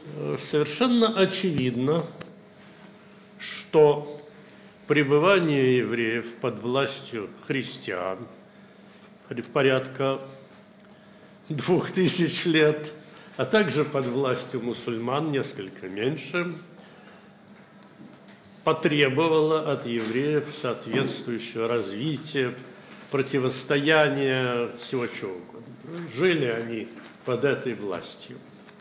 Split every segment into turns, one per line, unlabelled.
Совершенно очевидно, что пребывание евреев под властью христиан порядка 2000 лет, а также под властью мусульман несколько меньше, потребовало от евреев соответствующего развития, противостояния, всего чего угодно. Жили они под этой властью.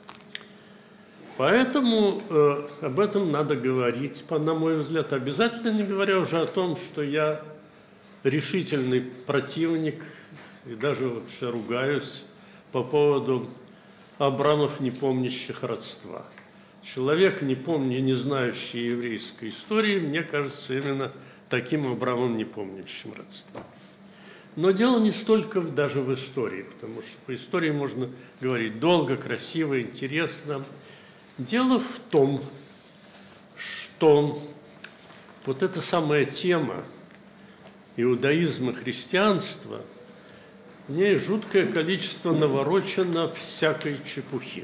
Поэтому об этом надо говорить, на мой взгляд, обязательно, не говоря уже о том, что я решительный противник и даже вообще ругаюсь по поводу Абрамов, не помнящих родства. Человек, не знающий еврейской истории, мне кажется, именно таким Абрамом, не помнящим родства. Но дело не столько даже в истории, потому что по истории можно говорить долго, красиво, интересно. Дело в том, что вот эта самая тема иудаизма, христианства, в ней жуткое количество наворочено всякой чепухи.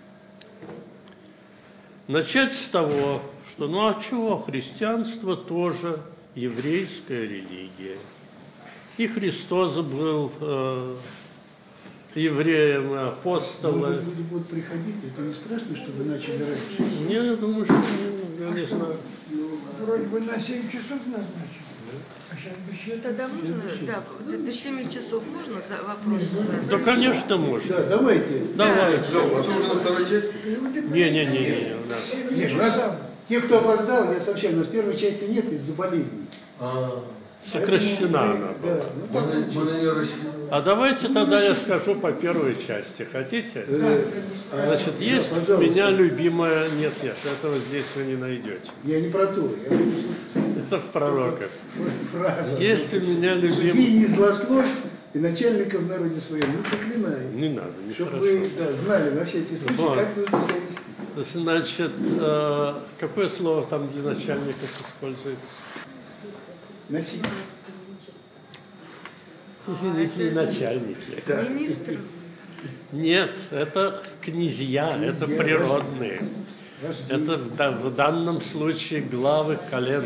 Начать с того, что ну а чего, христианство тоже еврейская религия. И Христос был евреем, апостолы.
Люди будут приходить, это не страшно, что вы начали раньше?
Не, я думаю, что я не знаю.
Вроде бы на 7 часов назначили. А сейчас без
Тогда можно, да, до 7 часов можно вопросы задать?
Да, конечно, можно.
Да, давайте.
Давайте.
Все, возможно, на второй части?
Не, у нас.
Нет, у нас, те, кто опоздал, я сообщаю, у нас первой части нет из-за болезней.
Сокращена она была.
Да,
Мы на нее рассчитываем.
А давайте тогда я скажу по первой части. Хотите? Значит, есть
да,
у меня любимая... Нет, этого здесь вы не найдете.
я не про то. Я
Это в пророках.
фраза.
Есть у меня
Судьи
любимая...
не злословь и начальника в народе своем не проклинай.
Не надо,
Чтобы
нехорошо.
вы знали на все эти случаи,
Вот.
как нужно себя вести.
Значит, какое слово там для начальников используется?
Носить.
Извините, не начальники.
Да.
Министр.
Нет, это князья, это природные.
Вожди.
Это в данном случае главы колен.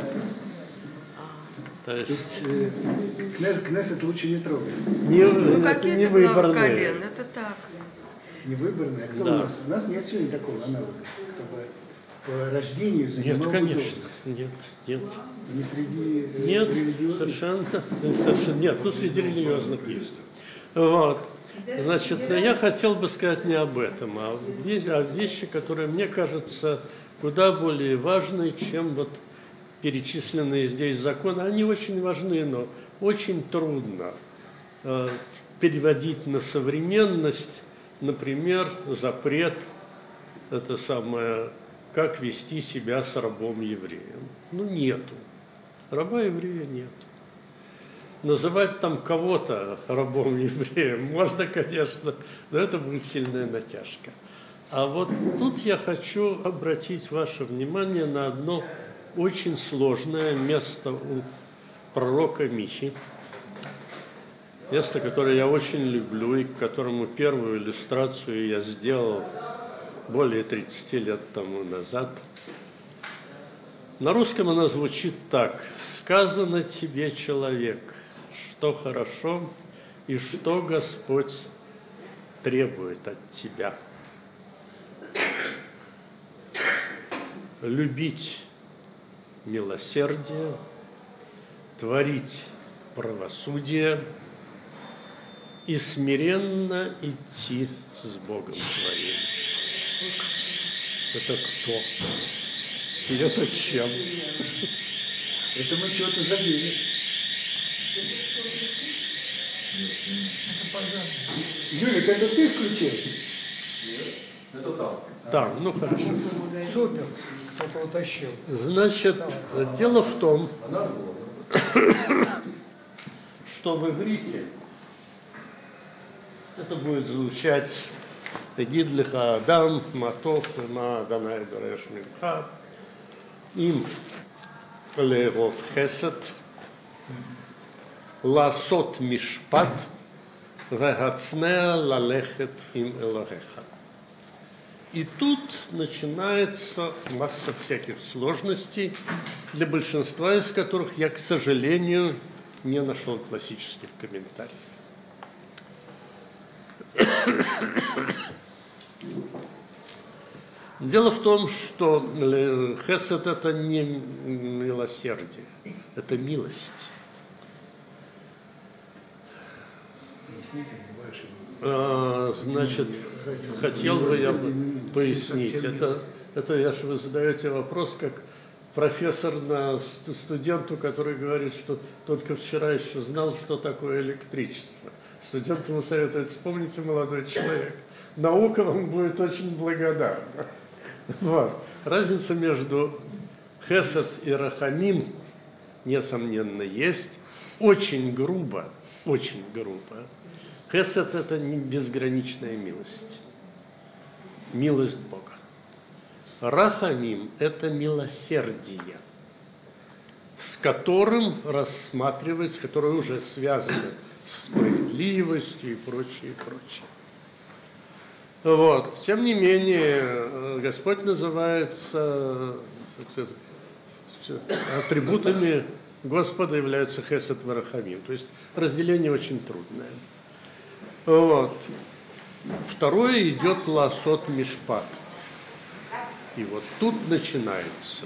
То
То
есть
есть Кнессет лучше не трогать.
Ну,
это
какие
не
это главы
выборные.
колен? Это так.
Не выборные, а кто
Да.
у нас? У нас нет сегодня такого аналога, кто бы по рождению
Нет,
занимал
конечно.
бы
Нет.
должность. Не среди
Нет,
религиозных.
совершенно нет. Ну, среди религиозных есть. Вот. Значит, я хотел бы сказать не об этом, а о вещи, которые мне кажутся куда более важны, чем вот перечисленные здесь законы. Они очень важны, но очень трудно переводить на современность, например, запрет, это самое, как вести себя с рабом-евреем. Ну, нету. Раба-еврея нет. Называть там кого-то рабом-евреем можно, конечно, но это будет сильная натяжка. А вот тут я хочу обратить ваше внимание на одно очень сложное место у пророка Михи. Место, которое я очень люблю и к которому первую иллюстрацию я сделал более 30 лет тому назад. На русском она звучит так. «Сказано тебе, человек, что хорошо и что Господь требует от тебя. Любить милосердие, творить правосудие и смиренно идти с Богом твоим». Это кто? И это чем?
Это мы чего-то забили. Юлик, это ты включил?
Нет, это там.
Так, ну хорошо.
Супер, кто-то утащил.
Значит, дело в том,
А надо было?
что в иврите это будет звучать «Гидлиха Адам, Матов, Ма Данай Береш Мимха, им легов хесед, ласот мишпат, вегацнеа лалехет им элохеха». И тут начинается масса всяких сложностей, для большинства из которых я, к сожалению, не нашел классических комментариев. Дело в том, что хесед – это не милосердие, это милость. Значит, хотел бы я пояснить. Это вы задаете вопрос, как профессор студенту, который говорит, что только вчера еще знал, что такое электричество. Студент ему советует: вспомните, молодой человек, наука вам будет очень благодарна. Вот. Разница между хесед и рахамим, несомненно, есть. Очень грубо. Хесед – это не безграничная милость. Милость Бога. Рахамим – это милосердие, с которым рассматривается, которое уже связано с справедливостью и прочее, прочее. Вот. Тем не менее, Господь называется, атрибутами Господа являются хесед и рахамим. То есть разделение очень трудное. Вот. Второе идет ласот мишпат. И вот тут начинается.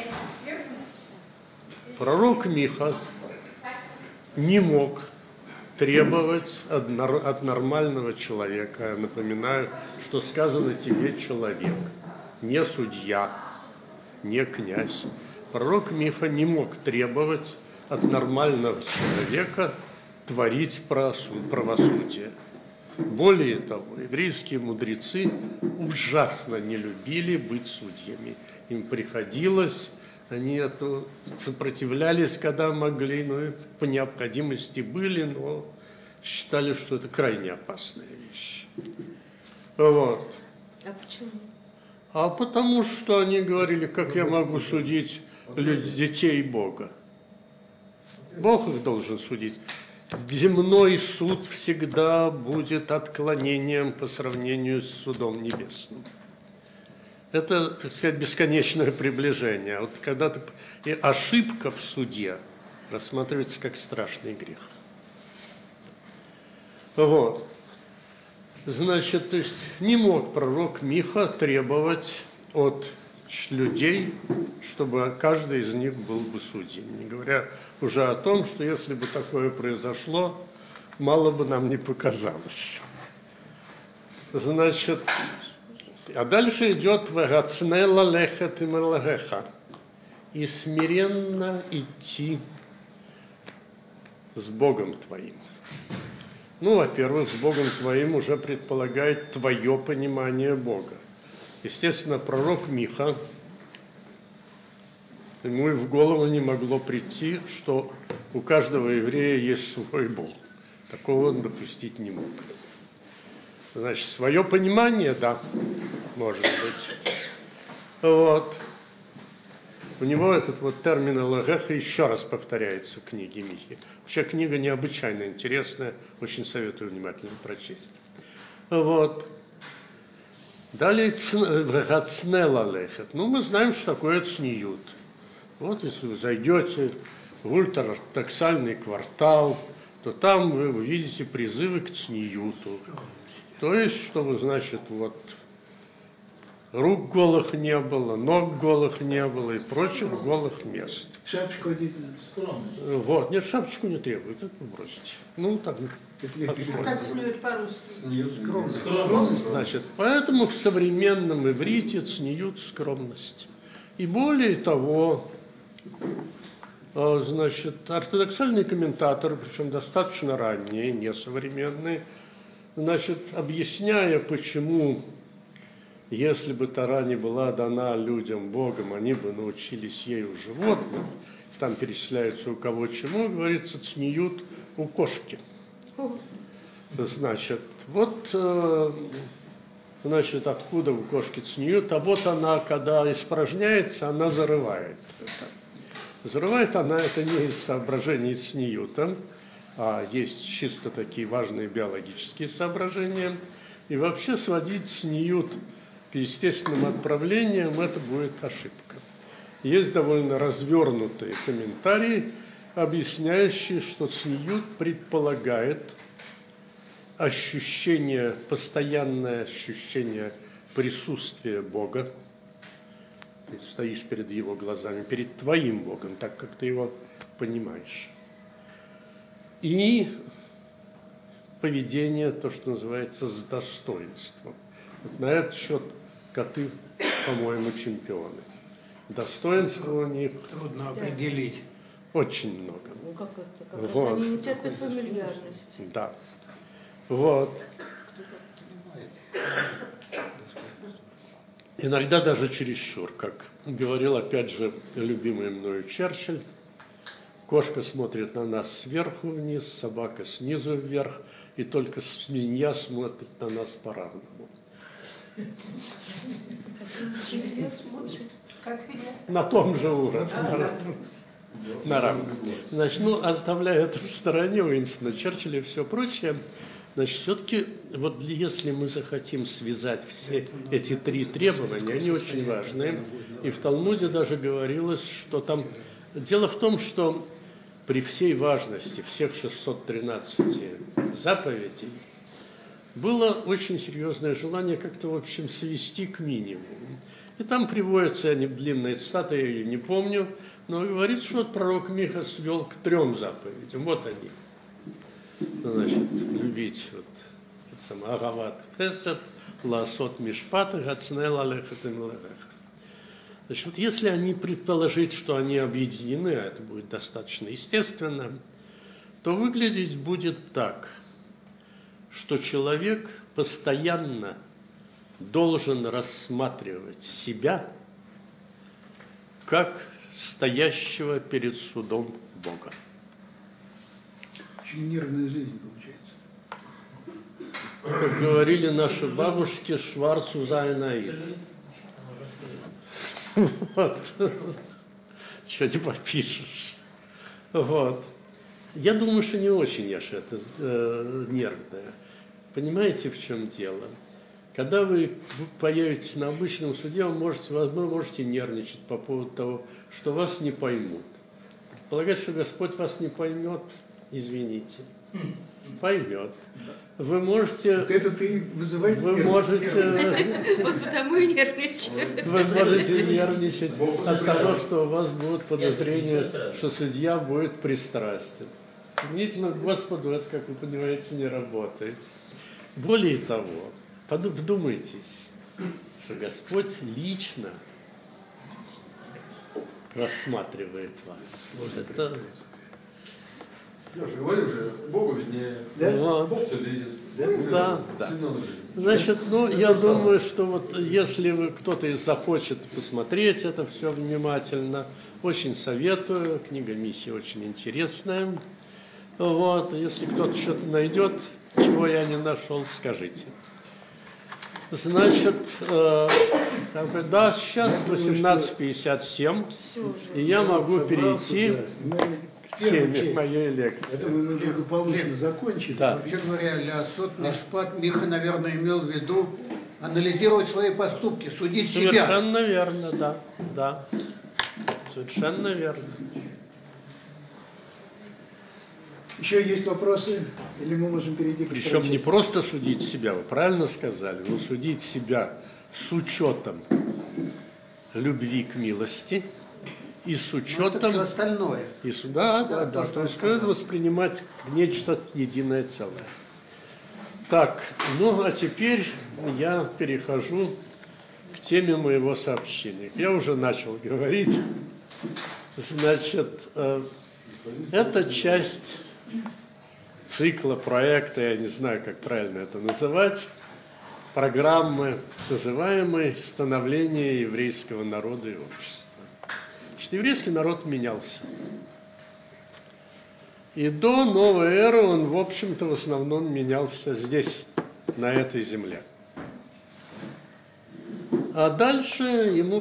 Пророк Миха не мог требовать от нормального человека, я напоминаю, что сказано тебе человек, не судья, не князь. Пророк Миха не мог требовать от нормального человека творить правосудие. Более того, еврейские мудрецы ужасно не любили быть судьями. Им приходилось, они это сопротивлялись, когда могли, но по необходимости были, но считали, что это крайне опасная вещь. Вот.
А почему?
А потому что они говорили: как я могу судить детей Бога? Бог их должен судить. Земной суд всегда будет отклонением по сравнению с судом небесным. Это, так сказать, бесконечное приближение. Вот когда-то и ошибка в суде рассматривается как страшный грех. Вот. Значит, то есть не мог пророк Миха требовать от людей, чтобы каждый из них был бы судьей. Не говоря уже о том, что если бы такое произошло, мало бы нам не показалось. Значит, а дальше идет «Вегацнела лехет и мелагеха» и смиренно идти с Богом твоим. Ну, во-первых, с Богом твоим уже предполагает твое понимание Бога. Естественно, пророк Миха, ему и в голову не могло прийти, что у каждого еврея есть свой Бог. Такого он допустить не мог. Значит, свое понимание, да, может быть. Вот. У него этот вот термин «элагеха» еще раз повторяется в книге Михи. Вообще книга необычайно интересная, очень советую внимательно прочесть. Вот. Далее «Гацнела лехет». Ну, мы знаем, что такое цниют. Вот если вы зайдете в ультраортодоксальный квартал, то там вы увидите призывы к цниюту. То есть, чтобы, значит, вот рук голых не было, ног голых не было и прочих голых мест.
Шапочку одеть надо.
Вот, нет, шапочку не требует, это бросите. Ну, так.
Как цнуют по-русски?
Значит, поэтому в современном иврите цниют скромность. И более того, значит, ортодоксальные комментаторы, причем достаточно ранние, несовременные, значит, объясняя, почему, если бы Тора не была дана людям Богом, они бы научились ею животным, там перечисляется у кого чему, говорится, цниют у кошки. Значит, вот, значит, откуда у кошки цниют, а вот она, когда испражняется, она зарывает это. Зарывает она это не из соображений цниюта, а есть чисто такие важные биологические соображения. И вообще сводить цниют к естественным отправлениям, это будет ошибка. Есть довольно развернутые комментарии, объясняющие, что цниют предполагает постоянное ощущение присутствия Бога. Ты стоишь перед Его глазами, перед твоим Богом, так как ты Его понимаешь. И поведение, то, что называется, с достоинством. Вот на этот счет коты, по-моему, чемпионы. Достоинства у них
Трудно определить.
очень много.
Ну как это? Как раз
Вот.
они не терпят фамильярности.
Да. Вот. Иногда даже чересчур, как говорил, опять же, любимый мною Черчилль. Кошка смотрит на нас сверху вниз, собака снизу вверх, и только свинья смотрит на нас по-равному.
Свинья смотрит.
На том же уровне. На равном. Значит, оставляя это в стороне, Уинстона Черчилля и все прочее, значит, все-таки, вот если мы захотим связать все эти три требования, они очень важные. И в Талмуде даже говорилось, что там... Дело в том, что при всей важности всех 613 заповедей было очень серьезное желание как-то, в общем, свести к минимуму. И там приводятся они длинные цитаты, я ее не помню, но говорит, что пророк Миха свел к 3 заповедям. Вот они. Значит, любить агават хесед, лаасот мишпат, гацнел алехет им лерех. Значит, вот если они предположить, что они объединены, а это будет достаточно естественно, то выглядеть будет так, что человек постоянно должен рассматривать себя как стоящего перед судом Бога.
Очень нервная жизнь получается.
Как говорили наши бабушки, Шварцу Зайнаид. Вот. Что не попишешь. Вот. Я думаю, что не очень аж это нервное. Понимаете, в чем дело? Когда вы появитесь на обычном суде, вы можете нервничать по поводу того, что вас не поймут. Предполагать, что Господь вас не поймет, извините, поймет. Вы можете...
Вот это ты вызывает
Вы можете...
Вот потому и нервничаю.
Вы можете нервничать от того, что у вас будут подозрения, что судья будет пристрастен. Сомнительно к Господу это, как вы понимаете, не работает. Более того, вдумайтесь, что Господь лично рассматривает вас. Это...
Я же говорил же, Богу виднее.
Да?
Вот.
Бог все видит.
Да, да. Значит, я думаю, что вот если кто-то захочет посмотреть это все внимательно, очень советую. Книга Михи очень интересная. Вот, если кто-то что-то найдет, чего я не нашел, скажите. Значит, да, сейчас 18:57, и я могу перейти к теме моей лекции.
Я думаю, мы благополучно закончили.
Да.
Вообще говоря, Лясот Мишпат Миха, наверное, имел в виду анализировать свои поступки, судить себя.
Совершенно верно, да, да. Совершенно верно.
Еще есть вопросы? Или мы можем перейти к
Причем
второй
не
части?
просто судить себя, вы правильно сказали, но судить себя с учетом любви к милости и с
Ну, это
учетом...
все остальное.
Да,
Да,
да,
то,
то есть
что он
это воспринимать нечто единое целое. Так, а теперь я перехожу к теме моего сообщения. Я уже начал говорить. Значит, это часть цикла, проекта, я не знаю, как правильно это называть, программы, называемой «Становление еврейского народа и общества». Значит, еврейский народ менялся. И до новой эры он, в общем-то, в основном менялся здесь, на этой земле. А дальше ему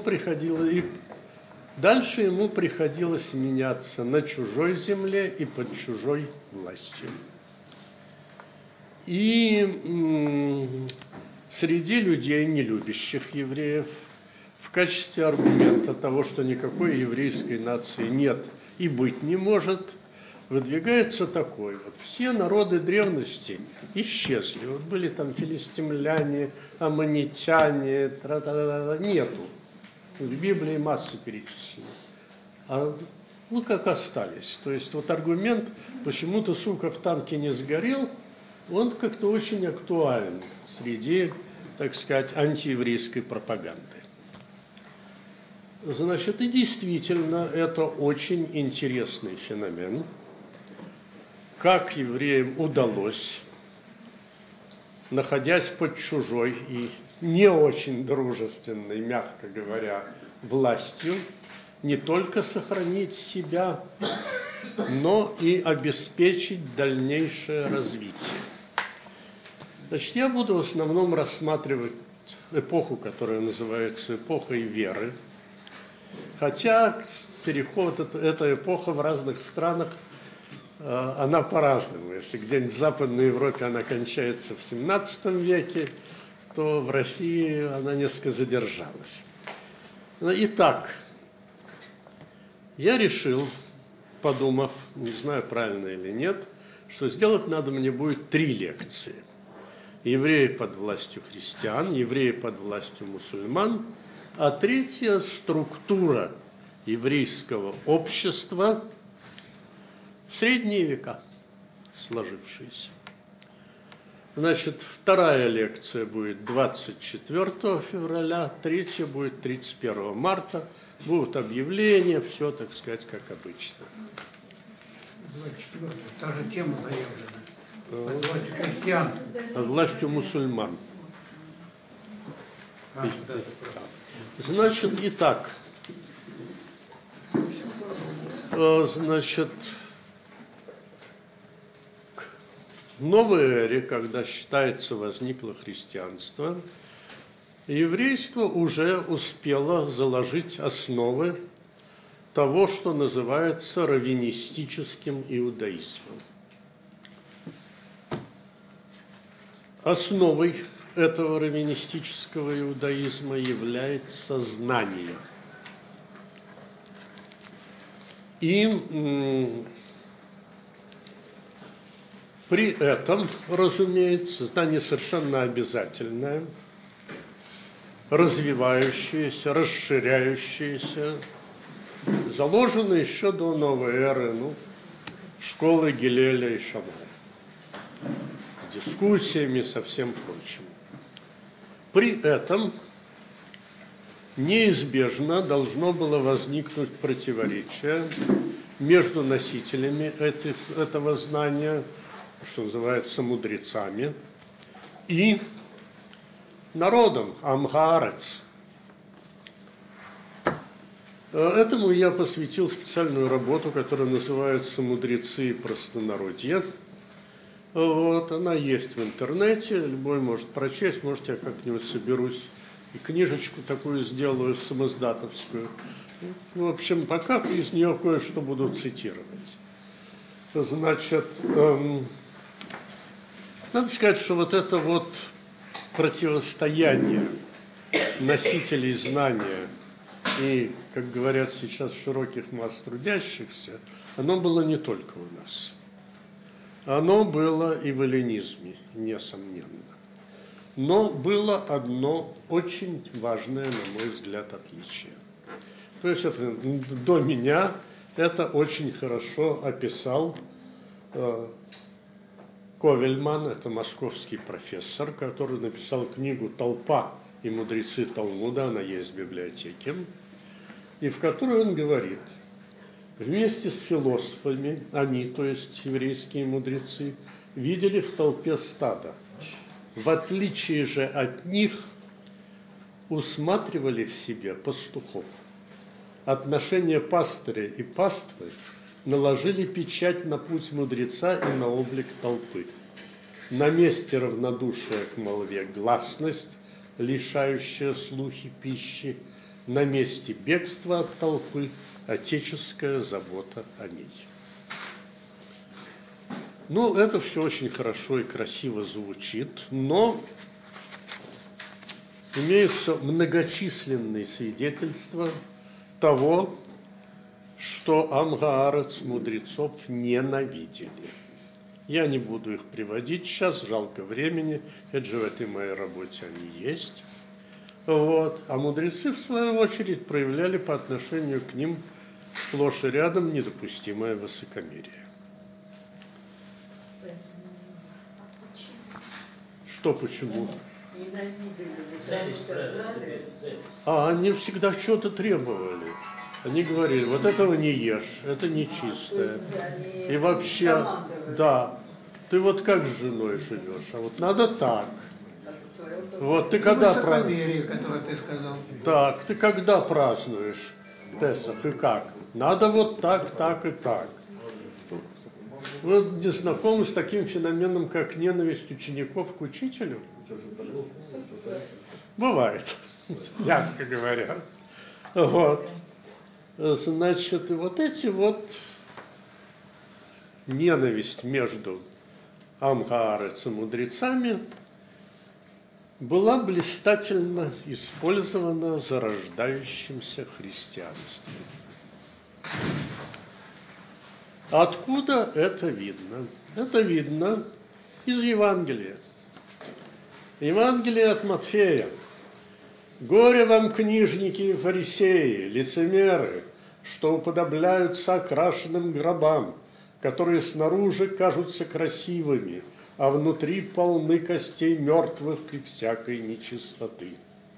приходилось меняться на чужой земле и под чужой властью. И среди людей, не любящих евреев, в качестве аргумента того, что никакой еврейской нации нет и быть не может, выдвигается такой. Вот все народы древности исчезли. Вот были там филистимляне, аммонитяне, нету. В Библии масса перечислены. А ну как остались. То есть вот аргумент, почему-то сука в танке не сгорел, он как-то очень актуален среди, так сказать, антиеврейской пропаганды. Значит, и действительно, это очень интересный феномен. Как евреям удалось, находясь под чужой и не очень дружественной, мягко говоря, властью, не только сохранить себя, но и обеспечить дальнейшее развитие. Значит, я буду в основном рассматривать эпоху, которая называется эпохой веры. Хотя переход, эта эпоха в разных странах, она по-разному. Если где-нибудь в Западной Европе она кончается в XVII веке, то в России она несколько задержалась. Итак, я решил, подумав, не знаю, правильно или нет, что сделать надо мне будет 3 лекции. Евреи под властью христиан, евреи под властью мусульман, а 3-я структура еврейского общества в средние века сложившиеся. Значит, 2-я лекция будет 24 февраля, 3-я будет 31 марта. Будут объявления, все, так сказать, как обычно.
24-й, та же тема заявлена. Под властью христиан.
Под властью мусульман. Значит, итак, значит, в новой эре, когда считается возникло христианство, еврейство уже успело заложить основы того, что называется раввинистическим иудаизмом. Основой этого раввинистического иудаизма является знание. И при этом, разумеется, знание совершенно обязательное, развивающееся, расширяющееся, заложено еще до новой эры, школы Гилеля и Шамая, дискуссиями, со всем прочим. При этом неизбежно должно было возникнуть противоречие между носителями этого знания, что называется мудрецами, и народом, Амгаарец. Этому я посвятил специальную работу, которая называется «Мудрецы и простонародье». Вот, она есть в интернете, любой может прочесть, может, я как-нибудь соберусь и книжечку такую сделаю самоздатовскую. В общем, пока из нее кое-что буду цитировать. Значит, надо сказать, что вот это вот противостояние носителей знания и, как говорят сейчас, широких масс трудящихся, оно было не только у нас. Оно было и в эллинизме, несомненно. Но было одно очень важное, на мой взгляд, отличие. То есть это, до меня это очень хорошо описал Ковельман, это московский профессор, который написал книгу «Толпа и мудрецы Талмуда», она есть в библиотеке, и в которой он говорит: вместе с философами они, то есть еврейские мудрецы, видели в толпе стадо. В отличие же от них усматривали в себе пастухов. Отношения пастыря и паствы наложили печать на путь мудреца и на облик толпы. На месте равнодушия к молве гласность, лишающая слухи пищи, на месте бегства от толпы отеческая забота о ней. Это все очень хорошо и красиво звучит, но имеются многочисленные свидетельства того, что Ам-Гаарец мудрецов ненавидели. Я не буду их приводить сейчас, жалко времени, это же в этой моей работе они есть. Вот. А мудрецы, в свою очередь, проявляли по отношению к ним сплошь и рядом недопустимое высокомерие. Что почему? А они всегда что-то требовали. Они говорили, вот этого не ешь, это нечистое. И вообще, да, ты вот как с женой живешь, а вот надо так. Вот ты когда
Высокомерие, которое ты сказал.
Так, ты когда празднуешь Песах и как? Надо вот так, так и так. Вы не знакомы с таким феноменом, как ненависть учеников к учителю? Бывает, мягко говоря. Вот. Значит, вот эти вот ненависть между Ам-Гаарец и мудрецами была блистательно использована зарождающимся христианством. Откуда это видно? Это видно из Евангелия. Евангелие от Матфея. «Горе вам, книжники и фарисеи, лицемеры, что уподобляются окрашенным гробам, которые снаружи кажутся красивыми, а внутри полны костей мертвых и всякой нечистоты».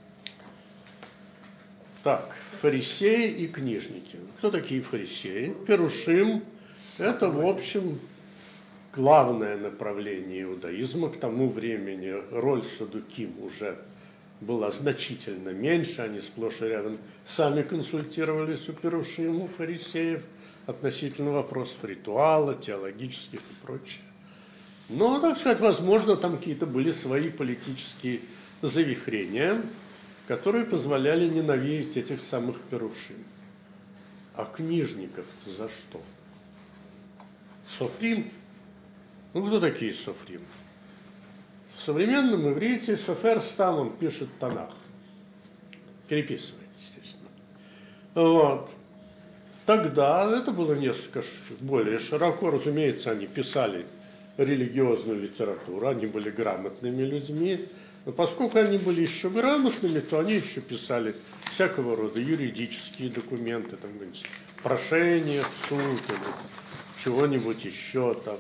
Так, фарисеи и книжники. Кто такие фарисеи? Перушим – это, в общем, главное направление иудаизма. К тому времени роль садуким уже была значительно меньше. Они сплошь и рядом сами консультировались у перушим, у фарисеев относительно вопросов ритуала, теологических и прочее. Но, так сказать, возможно, там какие-то были свои политические завихрения, которые позволяли ненавидеть этих самых перушим. А книжников-то за что? Софрим? Ну, кто такие софрим? В современном иврите софер стам, он пишет Танах. Переписывает, естественно. Вот. Тогда это было несколько более широко. Разумеется, они писали религиозную литературу, они были грамотными людьми. Но поскольку они были еще грамотными, то они еще писали всякого рода юридические документы, там, прошения в суд или чего-нибудь еще там.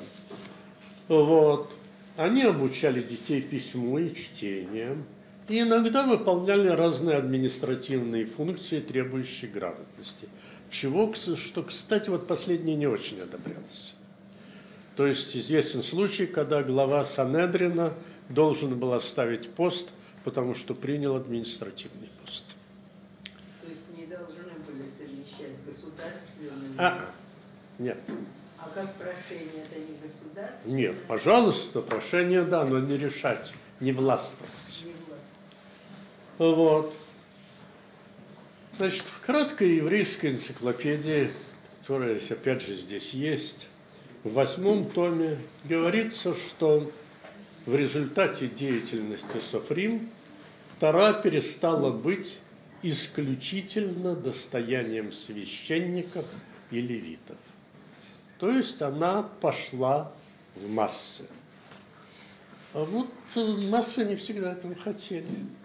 Вот. Они обучали детей письму и чтению, и иногда выполняли разные административные функции, требующие грамотности. Что, кстати, вот последнее не очень одобрялось. То есть известен случай, когда глава Санедрина должен был оставить пост, потому что принял административный пост.
То есть не должны были совмещать государственные?
Нет.
А как прошение, это не государство?
Нет, пожалуйста, прошение, да, но не решать, не властвовать.
Не власть.
Вот. Значит, в краткой еврейской энциклопедии, которая, опять же, здесь есть, в 8 томе говорится, что в результате деятельности софрим Тора перестала быть исключительно достоянием священников и левитов. То есть она пошла в массы. А вот массы не всегда этого хотели.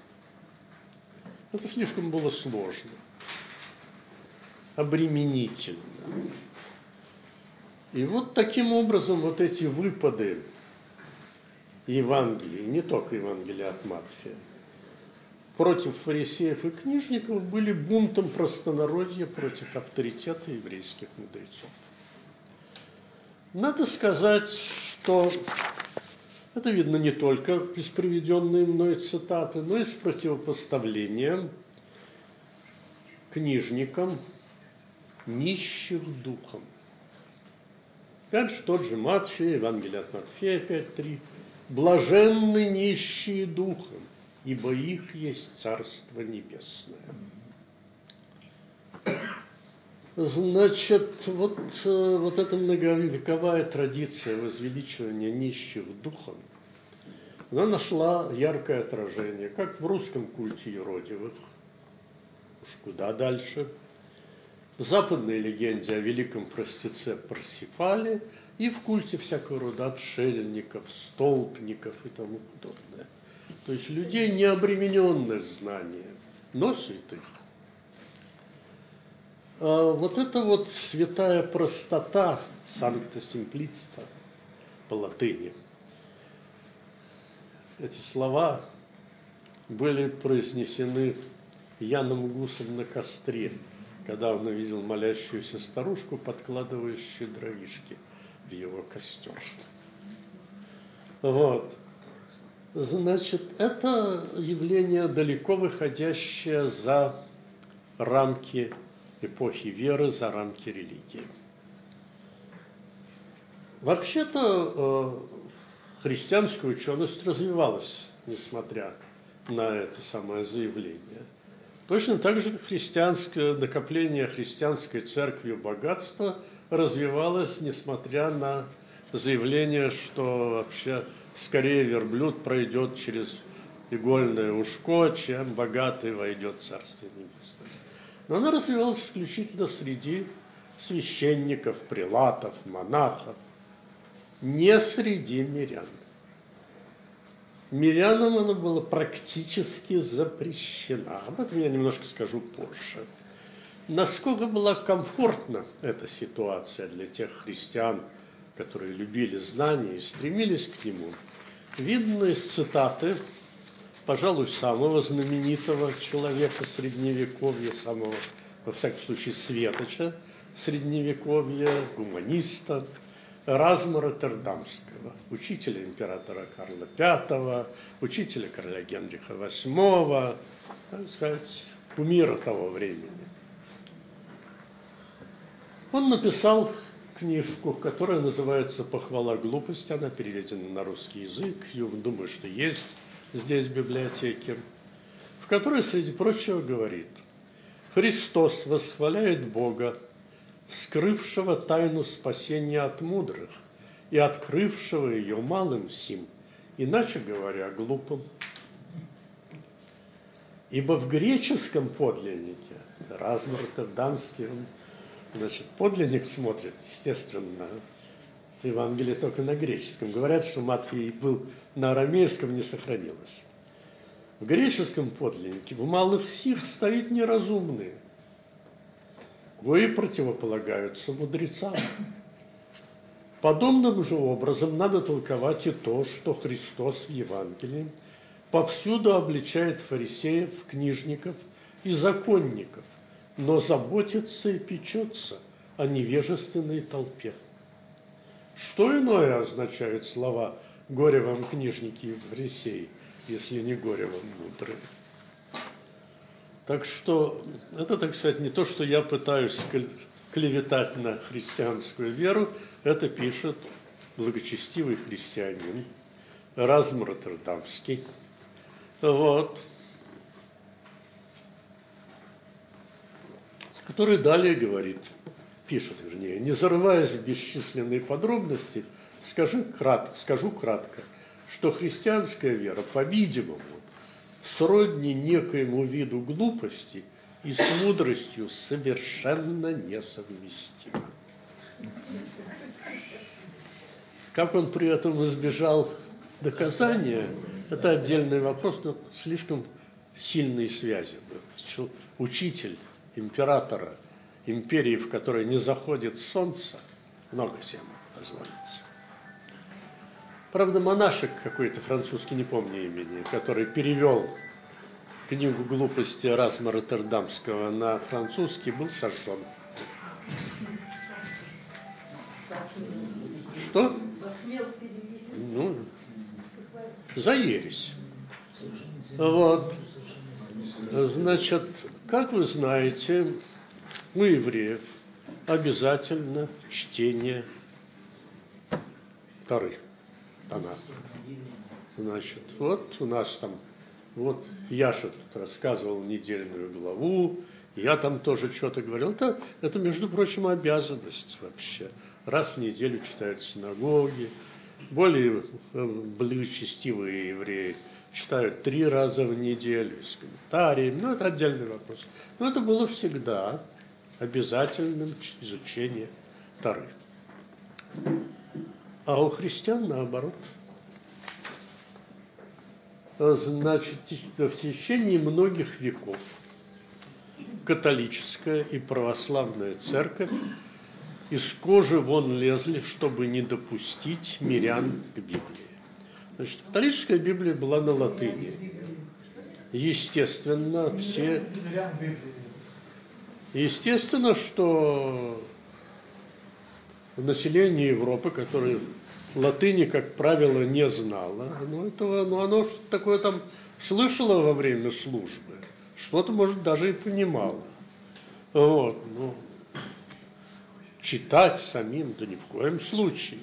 Это слишком было сложно, обременительно. И вот таким образом вот эти выпады Евангелия, не только Евангелия от Матфея, против фарисеев и книжников были бунтом простонародья против авторитета еврейских мудрецов. Надо сказать, что это видно не только из приведенной мной цитаты, но и с противопоставлением книжникам нищих духом. Опять же, тот же Матфей, Евангелие от Матфея 5:3. «Блаженны нищие духом, ибо их есть Царство Небесное». Значит, вот эта многовековая традиция возвеличивания нищих духом она нашла яркое отражение, как в русском культе юродивых, уж куда дальше, в западной легенде о великом простеце Парсифале и в культе всякого рода отшельников, столпников и тому подобное. То есть людей, не обремененных знанием, но святых. А вот эта вот святая простота, sancta simplicita по латыни, эти слова были произнесены Яном Гусом на костре, когда он увидел молящуюся старушку, подкладывающую дровишки в его костер. Вот. Значит, это явление, далеко выходящее за рамки эпохи веры, за рамки религии. Вообще-то христианская ученость развивалась, несмотря на это самое заявление. Точно так же христианское накопление христианской церкви богатства развивалось, несмотря на заявление, что вообще скорее верблюд пройдет через игольное ушко, чем богатый войдет в Царствие Небесное. Но она развивалась исключительно среди священников, прелатов, монахов, не среди мирян. Мирянам она была практически запрещена. Об этом я немножко скажу позже. Насколько была комфортна эта ситуация для тех христиан, которые любили знания и стремились к нему, видно из цитаты, пожалуй, самого знаменитого человека Средневековья, самого, во всяком случае, светоча Средневековья, гуманиста, Эразма Роттердамского, учителя императора Карла V, учителя короля Генриха VIII, так сказать, кумира того времени. Он написал книжку, которая называется «Похвала глупости», она переведена на русский язык, я думаю, что есть здесь в библиотеке, в которой, среди прочего, говорит: «Христос восхваляет Бога, скрывшего тайну спасения от мудрых и открывшего ее малым сим, иначе говоря, глупым. Ибо в греческом подлиннике, Эразм Роттердамский, он, значит, подлинник смотрит, естественно, Евангелие только на греческом. Говорят, что Матфей был на арамейском, не сохранилось. В греческом подлиннике в малых сих стоит неразумные, кои противополагаются мудрецам. Подобным же образом надо толковать и то, что Христос в Евангелии повсюду обличает фарисеев, книжников и законников, но заботится и печется о невежественной толпе. Что иное означают слова «горе вам, книжники и фарисеи», если не горе вам, мудрые? Так что это, так сказать, не то, что я пытаюсь клеветать на христианскую веру, это пишет благочестивый христианин Эразм Роттердамский. Вот. Который далее говорит, пишет, вернее, не зарываясь в бесчисленные подробности, скажу кратко, что христианская вера, по-видимому, сродни некоему виду глупости и с мудростью совершенно несовместима. Как он при этом избежал доказания, это отдельный вопрос, но слишком сильные связи. Учитель императора империи, в которой не заходит солнце, много всем позволится. Правда, монашек какой-то французский, не помню имени, который перевел книгу глупости Эразма Роттердамского на французский, был сожжен. Что?
Посмел перевести.
Ну, за ересь. Вот. Значит, как вы знаете, у евреев обязательно чтение Торы. Танах. Значит, вот у нас там, вот Яша тут рассказывал недельную главу, я там тоже что-то говорил. Это, между прочим, обязанность вообще. Раз в неделю читают в синагоге, более благочестивые евреи читают 3 раза в неделю с комментариями. Ну, это отдельный вопрос. Но это было всегда обязательным изучение Торы. А у христиан наоборот. Значит, в течение многих веков католическая и православная церковь из кожи вон лезли, чтобы не допустить мирян к Библии. Значит, католическая Библия была на латыни. Естественно, что население Европы, которое латыни, как правило, не знало, оно что-то такое там слышало во время службы, что-то, может, даже и понимало. Вот, ну, читать самим, да ни в коем случае.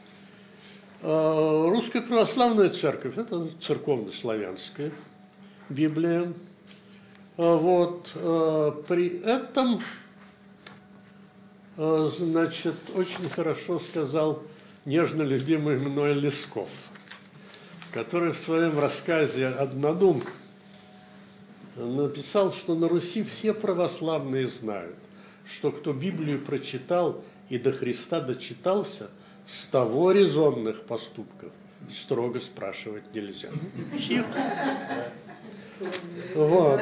Русская православная церковь – это церковно-славянская Библия. Вот, при этом, значит, очень хорошо сказал нежно любимый мной Лесков, который в своем рассказе «Однодум» написал, что на Руси все православные знают, что кто Библию прочитал и до Христа дочитался, с того резонных поступков строго спрашивать нельзя. Вот.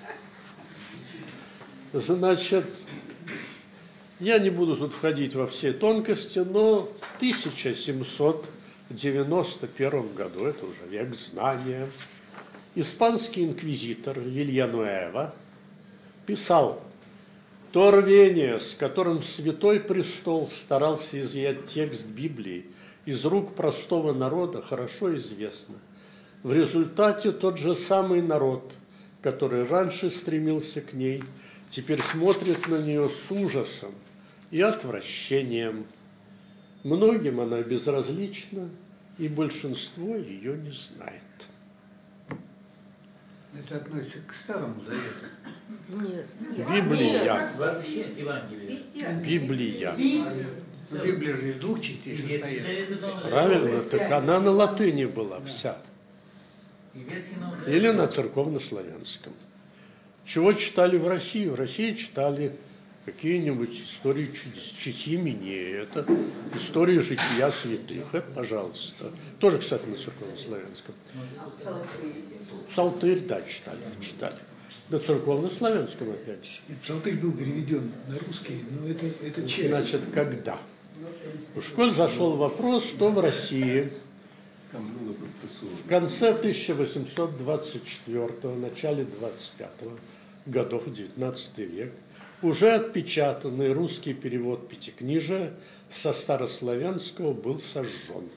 Значит, я не буду тут входить во все тонкости, но в 1791 году, это уже век знания, испанский инквизитор Вильянуэва писал: то рвение, с которым Святой Престол старался изъять текст Библии из рук простого народа, хорошо известно. В результате тот же самый народ, который раньше стремился к ней, теперь смотрит на нее с ужасом и отвращением. Многим она безразлична, и большинство ее не знает.
Это относится к Старому Завету.
Нет.
Библия.
Вообще от Евангелия.
Библия.
Библия же из 2 частей состоит.
Правильно, так она на латыни была вся. Или на церковно-славянском. Чего читали в России? В России читали какие-нибудь истории чудес. Чити Минея, это история жития святых. Это, пожалуйста. Тоже, кстати, на церковно-славянском. Псалтырь, да, читали. На церковно-славянском, опять же.
Псалтырь был переведен на русский, но это часть.
Значит, когда? Уж коль зашел вопрос, то в России в конце 1824-го, начале 25-го годов, 19 век, уже отпечатанный русский перевод Пятикнижия со старославянского был сожжен.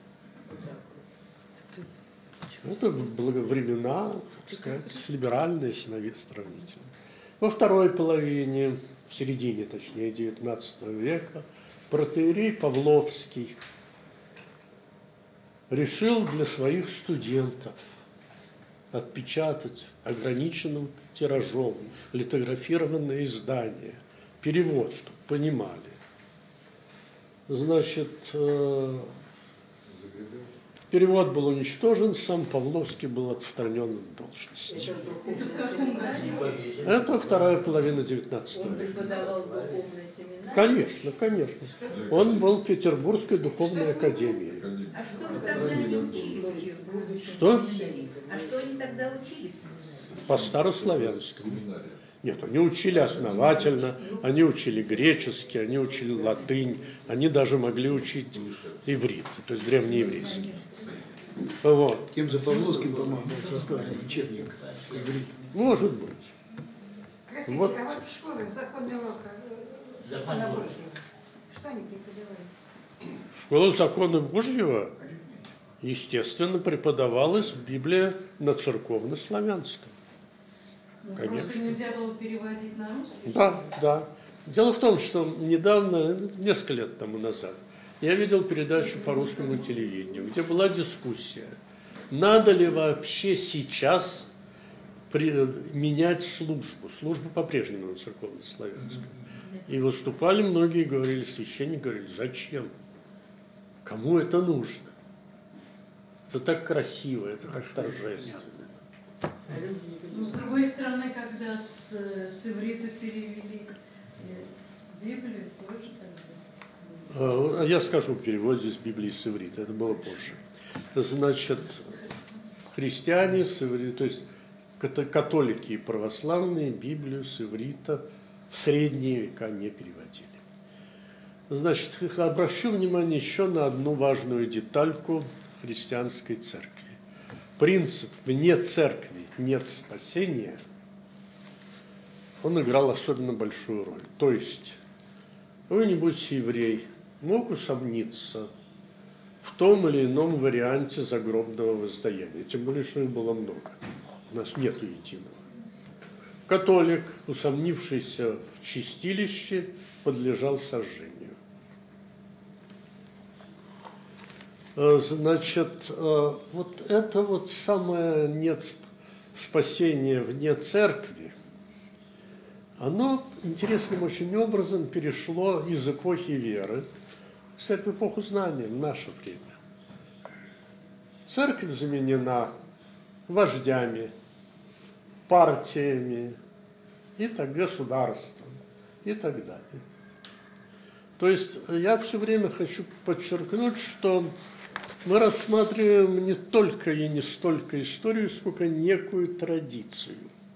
Это времена, так сказать, либеральные, сравнительно. Во второй половине, в середине, точнее, 19 века, протоиерей Павловский решил для своих студентов отпечатать ограниченным тиражом литографированное издание, перевод, чтобы понимали. Значит, перевод был уничтожен, сам Павловский был отстранен от должности. Это вторая половина 19
Он
века.
преподавал в духовной семинарии.
Конечно, конечно. Он был в Петербургской духовной академии.
А что вы тогда не учили?
Что?
А что они тогда учили?
По-старославянскому. Нет, они учили основательно, они учили греческий, они учили латынь, они даже могли учить иврит, то есть древнееврейский. Вот.
Тем за Павловским, по-моему, был составлен учебник.
Может быть.
Простите,
Вот.
а вот в школе законный урок,
Закон Божий.
что они преподавали?
Школа закона Божьего, естественно, преподавалась Библия на церковно-славянском. Конечно.
Просто нельзя было переводить на русский?
Да. Дело в том, что недавно, несколько лет тому назад, я видел передачу по русскому телевидению, где была дискуссия, надо ли вообще сейчас менять службу. Служба по-прежнему на церковно-славянском. И выступали многие, говорили, священники говорили, зачем? Кому это нужно? Это так красиво, это так торжественно.
Но с другой стороны, когда с иврита перевели Библию, тоже тогда.
Я скажу перевод здесь Библии с иврита, это было позже. Значит, христиане с иврита, то есть католики и православные Библию с иврита в средние века не переводили. Значит, обращу внимание еще на одну важную детальку христианской церкви. Принцип «вне церкви нет спасения», он играл особенно большую роль. То есть, какой-нибудь еврей мог усомниться в том или ином варианте загробного воздаяния, тем более, что их было много. У нас нет единого. Католик, усомнившийся в чистилище, подлежал сожжению. Значит, вот это вот самое нет спасения вне церкви, оно интересным очень образом перешло из эпохи веры, кстати, в эпоху знания, в наше время. Церковь заменена вождями, партиями, и так государством, и так далее. То есть я все время хочу подчеркнуть, что мы рассматриваем не только и не столько историю, сколько некую традицию.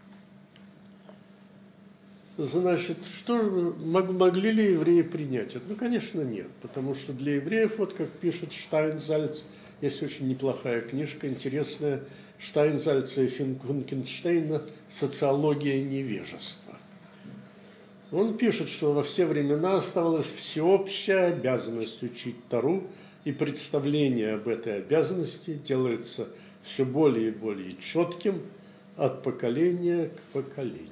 Значит, что могли ли евреи принять это? Ну, конечно, нет, потому что для евреев, вот как пишет Штайнзальц, есть очень неплохая книжка, интересная, Штайнзальца и Финкенштейна «Социология невежества». Он пишет, что во все времена оставалась всеобщая обязанность учить Тору, и представление об этой обязанности делается все более и более четким от поколения к поколению.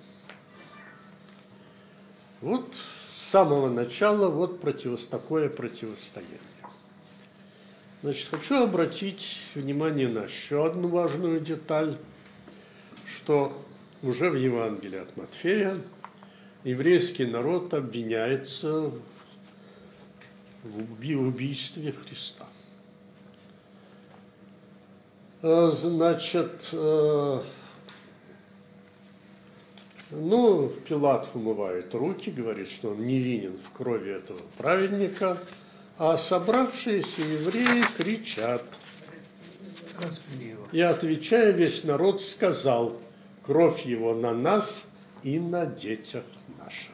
Вот с самого начала вот такое противостояние. Значит, хочу обратить внимание на еще одну важную деталь, что уже в Евангелии от Матфея еврейский народ обвиняется в убийстве Христа. Значит, Пилат умывает руки, говорит, что он невинен в крови этого праведника, а собравшиеся евреи кричат. И, отвечая, весь народ сказал: кровь его на нас и на детях наших.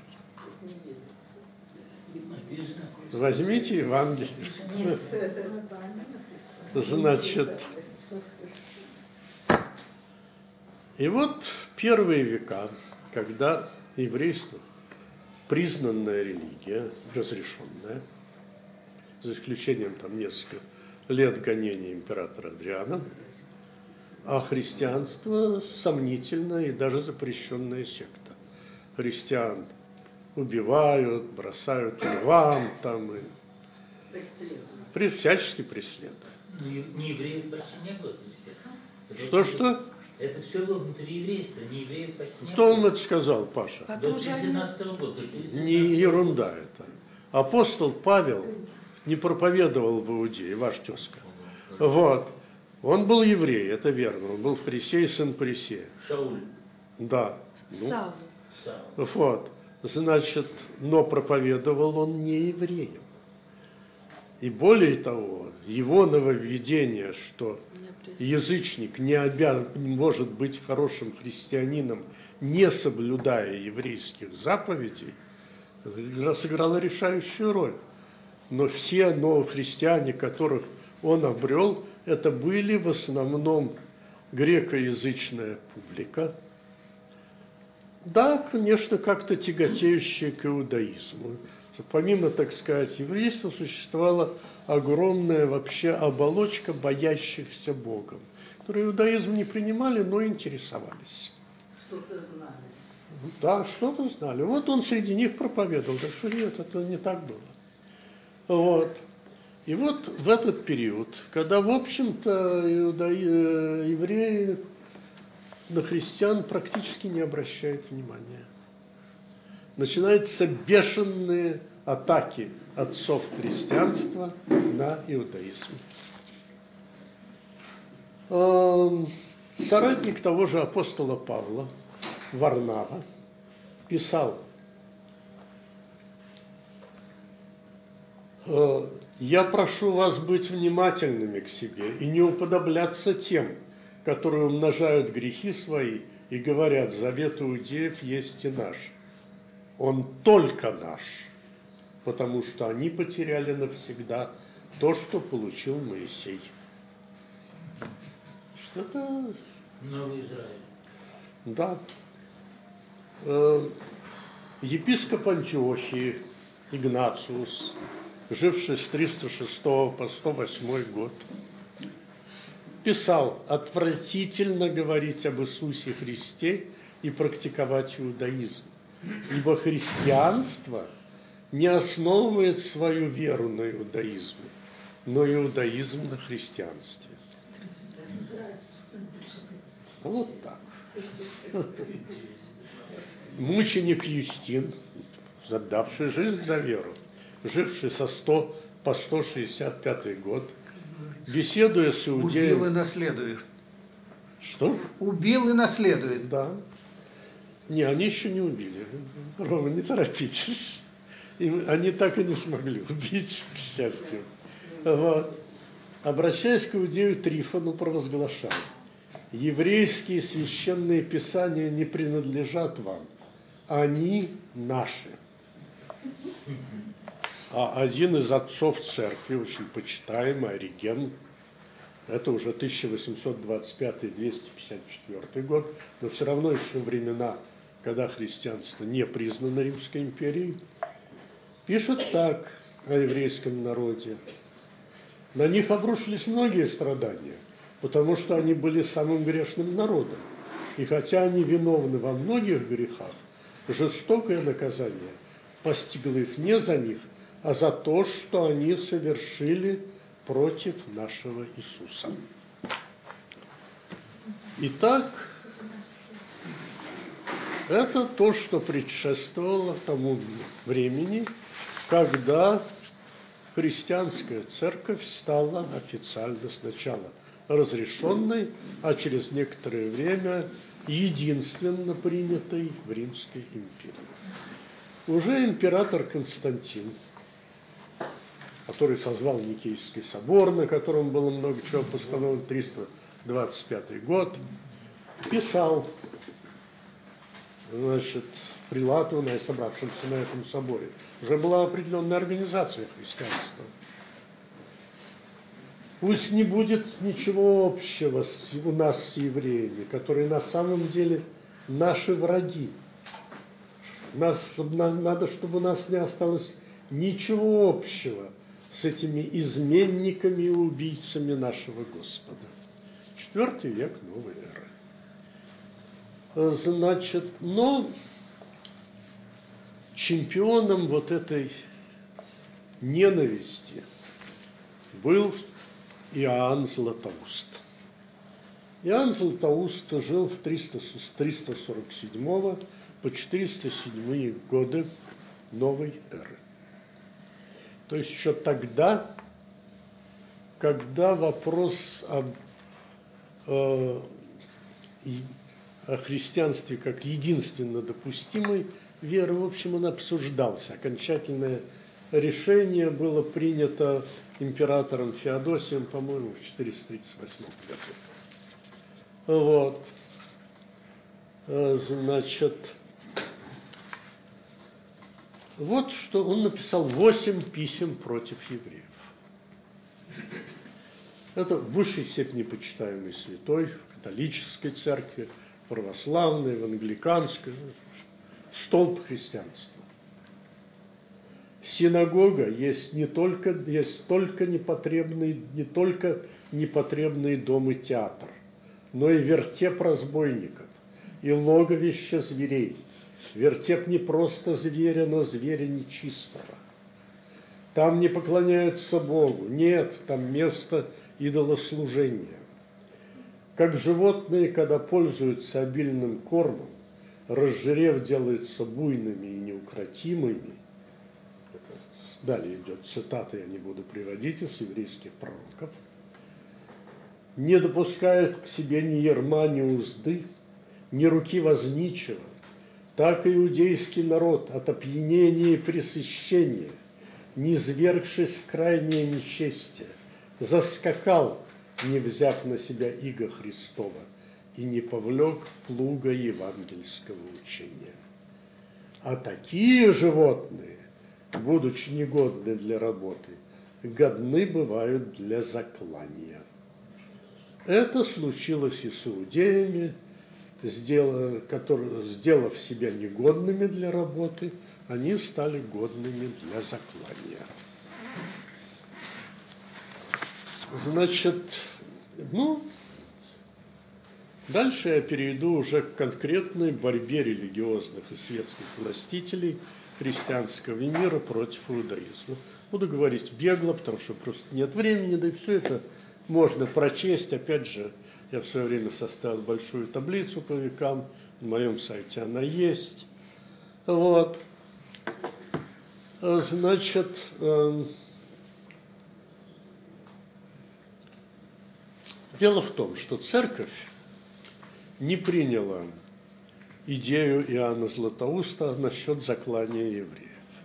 Возьмите Евангелие. Значит, и вот первые века, когда еврейство признанная религия, разрешенная, за исключением там несколько лет гонения императора Адриана, а христианство сомнительная и даже запрещенная секта. Христиан убивают, бросают львам там и всячески преследуют.
Не евреев почти не было.
Что?
Это все было внутри еврейства, не евреев почти не
Кто
было.
вам это сказал, Паша?
До 17-го года.
Не ерунда это. Апостол Павел не проповедовал в Иудее, ваш тезка. Вот. Он был еврей, это верно. Он был фарисей, сын Парисея.
Шауль.
Да.
Савва.
Вот. Значит, но проповедовал он не евреям. И более того, его нововведение, что язычник не может быть хорошим христианином, не соблюдая еврейских заповедей, сыграло решающую роль. Но все новохристиане, которых он обрел, это были в основном грекоязычная публика. Да, конечно, как-то тяготеющая к иудаизму. Помимо, так сказать, еврейства существовала огромная вообще оболочка боящихся Богом, которые иудаизм не принимали, но интересовались.
Что-то знали.
Да, что-то знали. Вот он среди них проповедовал, так что нет, это не так было. Вот. И вот в этот период, когда, в общем-то, евреи на христиан практически не обращают внимания, начинаются бешеные атаки отцов христианства на иудаизм. Соратник того же апостола Павла, Варнава, писал: «Я прошу вас быть внимательными к себе и не уподобляться тем, которые умножают грехи свои и говорят: завет иудеев есть и наш. Он только наш, потому что они потеряли навсегда то, что получил Моисей». Что-то...
Новый Израиль.
Да. Епископ Антиохии Игнациус, живший с 306 по 108 год, писал: «Отвратительно говорить об Иисусе Христе и практиковать иудаизм, ибо христианство не основывает свою веру на иудаизме, но иудаизм на христианстве». Вот так. Мученик Юстин, отдавший жизнь за веру, живший со 100 по 165 год, беседуя с иудеем...
Убил и наследует.
Что?
Убил и наследует.
Да. Не, они еще не убили. Рома, не торопитесь. Они так и не смогли убить, к счастью. Вот. Обращаясь к иудею Трифону, провозглашал: «Еврейские священные писания не принадлежат вам, они наши». А один из отцов церкви, очень почитаемый Ориген, это уже 1825-254 год, но все равно еще времена, когда христианство не признано Римской империей, пишет так о еврейском народе: «На них обрушились многие страдания, потому что они были самым грешным народом. И хотя они виновны во многих грехах, жестокое наказание постигло их не за них, а за то, что они совершили против нашего Иисуса». Итак, это то, что предшествовало тому времени, когда христианская церковь стала официально сначала разрешенной, а через некоторое время единственно принятой в Римской империи. Уже император Константин, который созвал Никейский собор, на котором было много чего постановлено, 325 год, писал, значит, прилату, собравшимся на этом соборе. Уже была определенная организация христианства. Пусть не будет ничего общего у нас с евреями, которые на самом деле наши враги. Надо, чтобы у нас не осталось ничего общего с этими изменниками и убийцами нашего Господа. 4 век новой эры. Значит, но чемпионом вот этой ненависти был Иоанн Златоуст. Иоанн Златоуст жил с 347 по 407 годы новой эры. То есть еще тогда, когда вопрос о христианстве как единственно допустимой веры, в общем, он обсуждался. Окончательное решение было принято императором Феодосием, по-моему, в 438 году. Вот. Значит, вот что он написал: 8 писем против евреев. Это в высшей степени почитаемый святой в католической церкви, православной, в англиканской, столб христианства. Синагога есть не только непотребный дом и театр, но и вертеп разбойников, и логовище зверей. Вертеп не просто зверя, но зверя нечистого. Там не поклоняются Богу, нет, там место идолослужения. Как животные, когда пользуются обильным кормом, разжирев, делаются буйными и неукротимыми. Это далее идет цитата, я не буду приводить, из еврейских пророков. не допускают к себе ни ярма, ни узды, ни руки возничего, так иудейский народ от опьянения и пресыщения, низвергшись в крайнее нечестие, заскакал, не взяв на себя иго Христова, и не повлек плуга евангельского учения. А такие животные, будучи негодны для работы, годны бывают для заклания. Это случилось и с иудеями, сделав себя негодными для работы, они стали годными для заклания. Значит, дальше я перейду уже к конкретной борьбе религиозных и светских властителей христианского мира против иудаизма. Буду говорить бегло, потому что просто нет времени, да и все это можно прочесть. Опять же, я в свое время составил большую таблицу по векам, на моем сайте она есть. Вот. Значит, дело в том, что церковь не приняла идею Иоанна Златоуста насчет заклания евреев.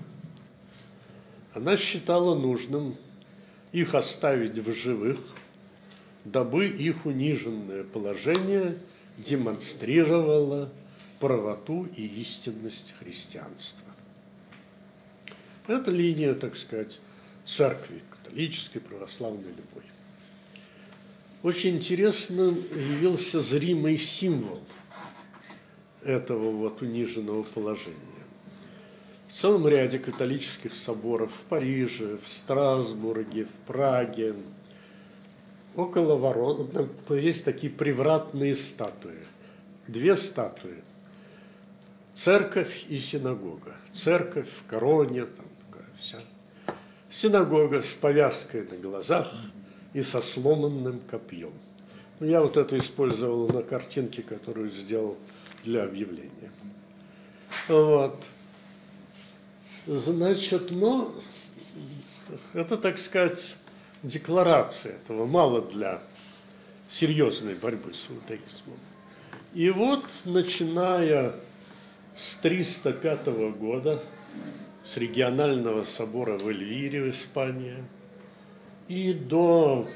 Она считала нужным их оставить в живых, дабы их униженное положение демонстрировало правоту и истинность христианства. Это линия, так сказать, церкви, католической, православной, любой. Очень интересным явился зримый символ этого вот униженного положения. В целом ряде католических соборов в Париже, в Страсбурге, в Праге, около ворот есть такие привратные статуи. Две статуи. Церковь и синагога. Церковь в короне, там такая вся. Синагога с повязкой на глазах и со сломанным копьем. Я вот это использовал на картинке, которую сделал для объявления. Вот. Значит, это, так сказать, декларация этого, мало для серьезной борьбы с иудаизмом. И вот, начиная с 305 года, с регионального собора в Эльвире в Испании, и до,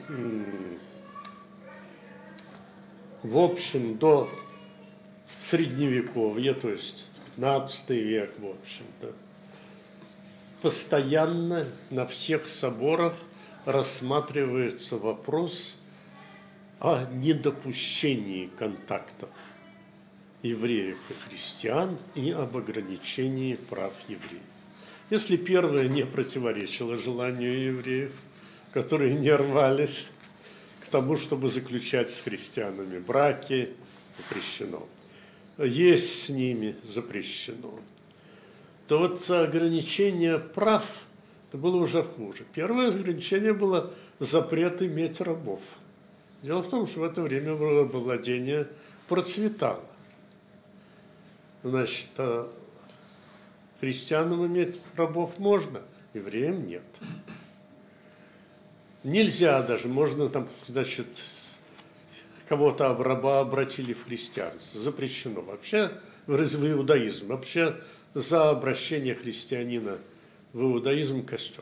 в общем, до Средневековья, то есть 15 век, в общем-то, постоянно на всех соборах рассматривается вопрос о недопущении контактов евреев и христиан и об ограничении прав евреев. Если первое не противоречило желанию евреев, которые не рвались к тому, чтобы заключать с христианами браки, запрещено. Есть с ними запрещено. То вот ограничение прав, это было уже хуже. Первое ограничение было запрет иметь рабов. Дело в том, что в это время владение процветало. Значит, христианам иметь рабов можно, евреям нет. Нельзя даже, можно там, значит, кого-то раба обратили в христианство, запрещено. Вообще в иудаизм, вообще за обращение христианина в иудаизм костер.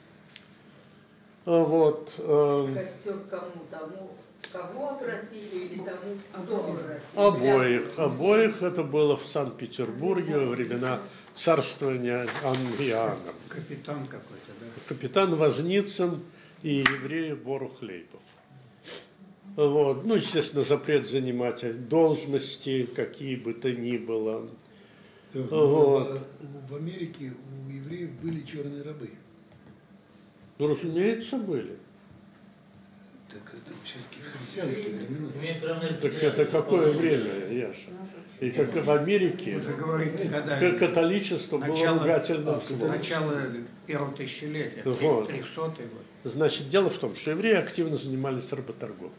Вот.
Костер кому? Тому, кого обратили, или тому, кто обратили?
Обоих. Это было в Санкт-Петербурге во времена царствования Иоанна.
Капитан какой-то, да?
Капитан Возницын и еврей Бору Хлейпов. Вот. Ну, естественно, запрет занимать должности, какие бы то ни было. Вот.
В Америке у евреев были черные рабы.
Ну, разумеется, были.
Так это все-таки христианские времена.
Так это какое время, Яша? И как в Америке католичество было ругательным словом.
Начало первого тысячелетия,
Вот.
300-й год.
Значит, дело в том, что евреи активно занимались работорговлей.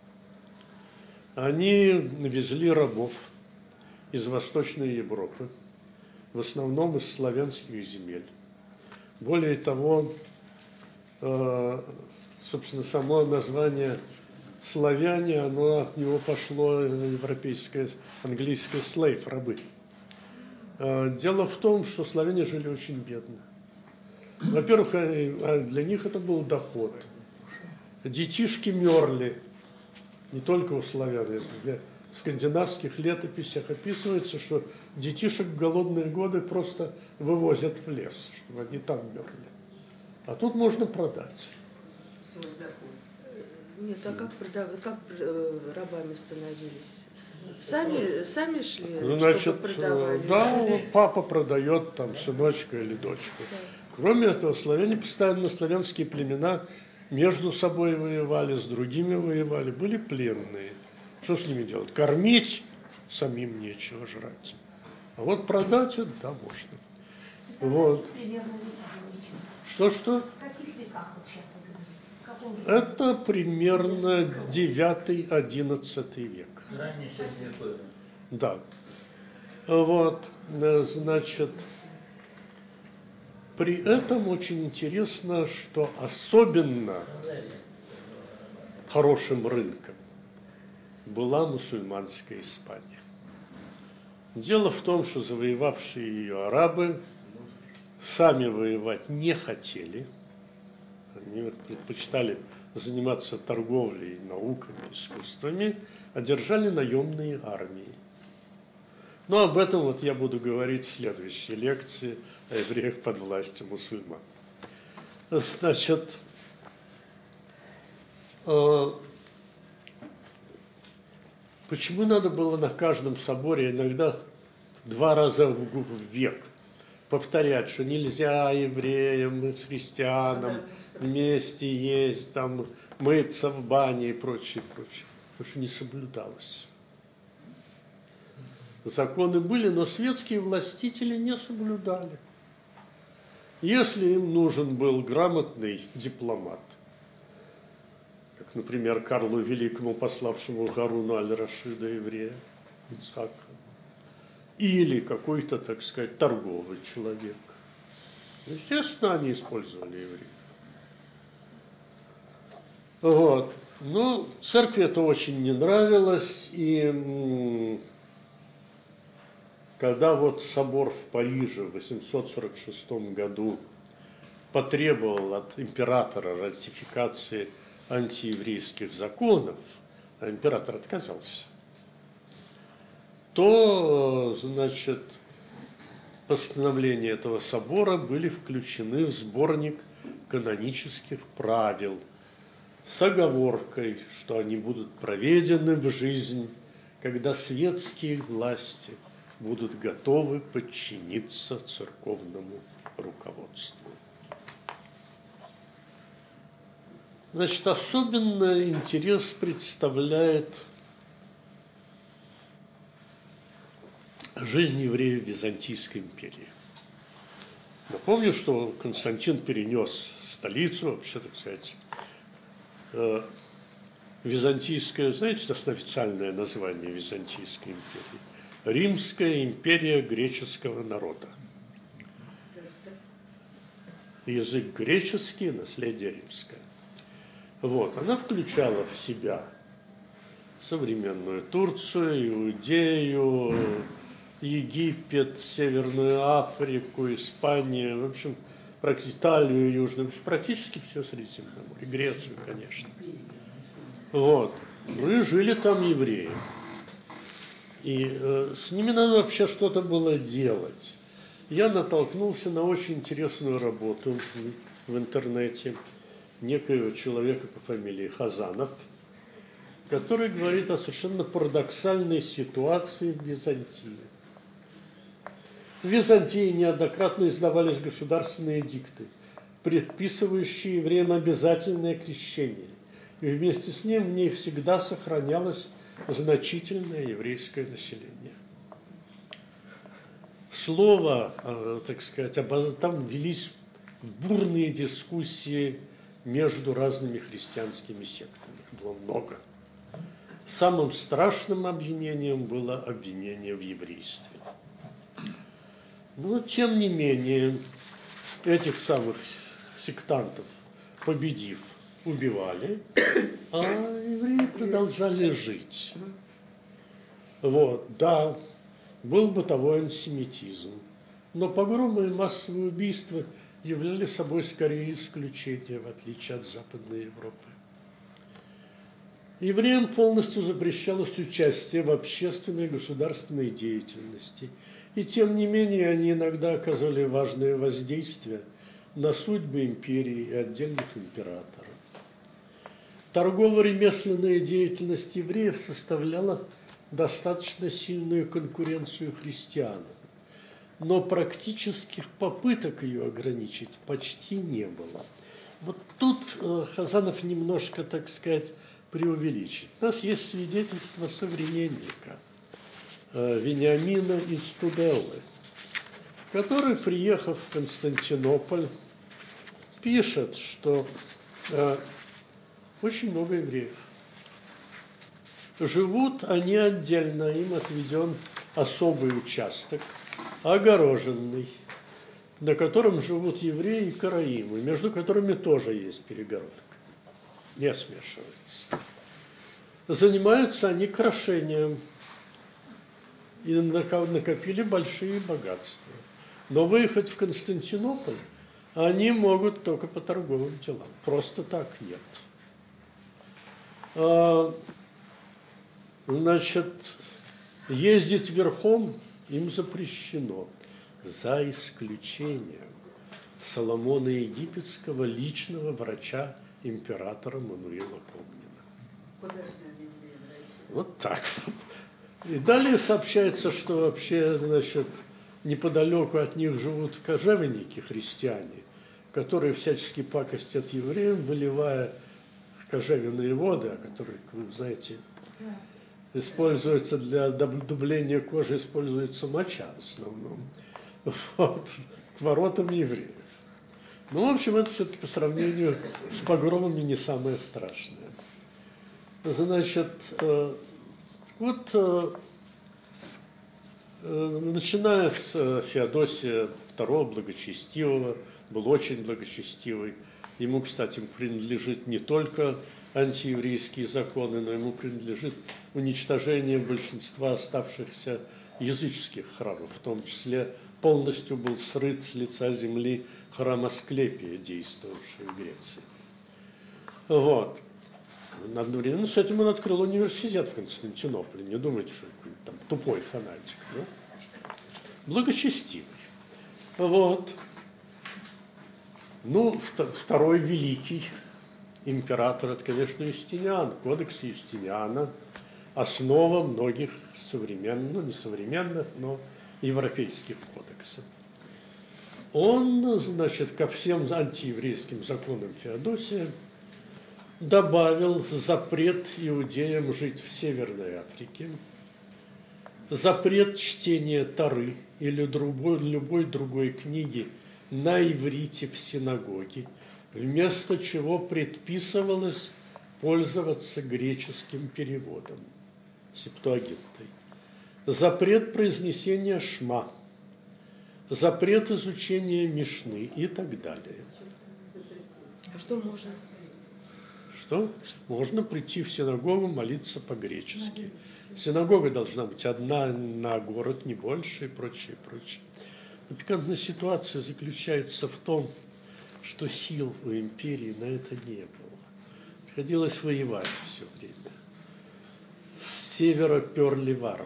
Они везли рабов из Восточной Европы, в основном из славянских земель. Более того, собственно, само название славяне, от него пошло европейское, английское слейв, рабы. Дело в том, что славяне жили очень бедно. Во-первых, для них это был доход. Детишки мерли, не только у славян. В скандинавских летописях описывается, что детишек в голодные годы просто вывозят в лес, чтобы они там мерли. А тут можно продать.
Нет, а как продавать, как рабами становились? Сами шли,
Значит,
чтобы продавали?
да, вот папа продает там сыночка или дочку. Кроме этого, славяне постоянно, славянские племена между собой воевали, с другими воевали, были пленные. Что с ними делать? Кормить самим нечего жрать. А вот продать это, да, можно. Вот. Что-что?
В каких веках вот сейчас вы говорите? В каком веке?
Это примерно 9-11 век.
Ранее 6 веков.
Да. Вот, значит, при этом очень интересно, что особенно хорошим рынком была мусульманская Испания. Дело в том, что завоевавшие ее арабы сами воевать не хотели. Они предпочитали заниматься торговлей, науками, искусствами, а держали наемные армии. Но об этом вот я буду говорить в следующей лекции о евреях под властью мусульман. Значит, почему надо было на каждом соборе иногда 2 раза в век повторять, что нельзя евреям и христианам вместе есть, там, мыться в бане и прочее, прочее, потому что не соблюдалось. Законы были, но светские властители не соблюдали. Если им нужен был грамотный дипломат, как, например, Карлу Великому, пославшему Харуну аль-Рашида, еврея, Ицхака, или какой-то, так сказать, торговый человек, естественно, они использовали евреев. Вот. Но церкви это очень не нравилось, и когда вот собор в Париже в 846 году потребовал от императора ратификации антиеврейских законов, а император отказался, то, значит, постановления этого собора были включены в сборник канонических правил с оговоркой, что они будут проведены в жизнь, когда светские власти будут готовы подчиниться церковному руководству. Значит, особенно интерес представляет жизнь евреев в Византийской империи. Напомню, что Константин перенес столицу, вообще, так сказать, Византийская, знаете, это официальное название Византийской империи? Римская империя греческого народа. Язык греческий, наследие римское. Вот, она включала в себя современную Турцию, Иудею, Египет, Северную Африку, Испанию, в общем, Италию, Южную, практически все Средиземноморье, Грецию, конечно. Вот. Ну и жили там евреи. И с ними надо вообще что-то было делать. Я натолкнулся на очень интересную работу в интернете некоего человека по фамилии Хазанов, который говорит о совершенно парадоксальной ситуации в Византии. В Византии неоднократно издавались государственные эдикты, предписывающие евреям обязательное крещение, и вместе с ним в ней всегда сохранялось значительное еврейское население. Слово, так сказать, там велись бурные дискуссии между разными христианскими сектами. Их было много. Самым страшным обвинением было обвинение в еврействе. Но, тем не менее, этих самых сектантов победив, убивали, а евреи продолжали жить. Вот, да, был бытовой антисемитизм, но погромы и массовые убийства являли собой скорее исключение, в отличие от Западной Европы. Евреям полностью запрещалось участие в общественной и государственной деятельности, и тем не менее они иногда оказывали важное воздействие на судьбы империи и отдельных императоров. Торгово-ремесленная деятельность евреев составляла достаточно сильную конкуренцию христианам, но практических попыток ее ограничить почти не было. Вот тут Хазанов немножко, так сказать, преувеличит. У нас есть свидетельство современника Вениамина из Туделлы, который, приехав в Константинополь, пишет, что очень много евреев. Живут они отдельно, им отведен особый участок, огороженный, на котором живут евреи и караимы, между которыми тоже есть перегородка, не смешивается. Занимаются они крошением и накопили большие богатства. Но выехать в Константинополь они могут только по торговым делам, просто так нет. Значит, ездить верхом им запрещено, за исключением Соломона Египетского, личного врача императора Мануила Комнина. Вот так. И далее сообщается, что вообще, значит, неподалеку от них живут кожевенники, христиане, которые всячески пакостят евреям, выливая кожевенные воды, которые, как вы знаете, используются для дубления кожи, используется моча в основном, вот, к воротам евреев. Ну, в общем, это все-таки по сравнению с погромами не самое страшное. Значит, вот начиная с Феодосия II Благочестивого, был очень благочестивый. Ему, кстати, принадлежит не только антиеврейские законы, но ему принадлежит уничтожение большинства оставшихся языческих храмов, в том числе полностью был срыт с лица земли храм Асклепия, действовавший в Греции. Вот. Одновременно с этим он открыл университет в Константинополе. Не думайте, что там тупой фанатик. Да? Благочестивый. Вот. Ну, второй великий император, это, конечно, Юстиниан. Кодекс Юстиниана – основа многих современных, ну, не современных, но европейских кодексов. Он, значит, ко всем антиеврейским законам Феодосия добавил запрет иудеям жить в Северной Африке, запрет чтения Торы или любой другой книги на иврите в синагоге, вместо чего предписывалось пользоваться греческим переводом, септуагинтой, запрет произнесения шма, запрет изучения Мишны и так далее.
А что можно?
Что? Можно прийти в синагогу, молиться по-гречески. Синагога должна быть одна на город, не больше, и прочее, прочее. Но пикантная ситуация заключается в том, что сил у империи на это не было. Приходилось воевать все время. С севера перли варвары.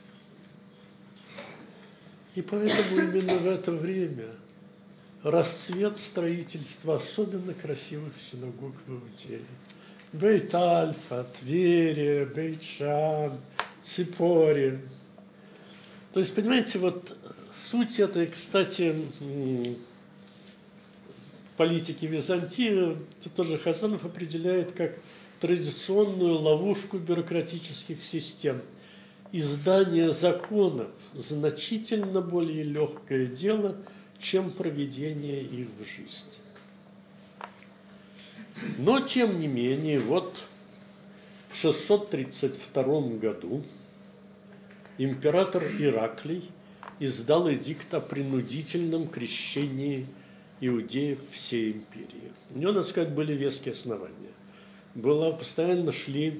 И поэтому именно в это время расцвет строительства особенно красивых синагог в Иудее. Бейт-Альфа, Тверия, Бейт-Шан, Ципори. То есть, понимаете, вот суть этой, кстати, политики Византии, это тоже Хазанов определяет как традиционную ловушку бюрократических систем. Издание законов значительно более легкое дело, чем проведение их в жизнь. Но, тем не менее, вот в 632 году император Ираклий издал эдикт о принудительном крещении иудеев всей империи. У него, надо сказать, были веские основания. Постоянно шли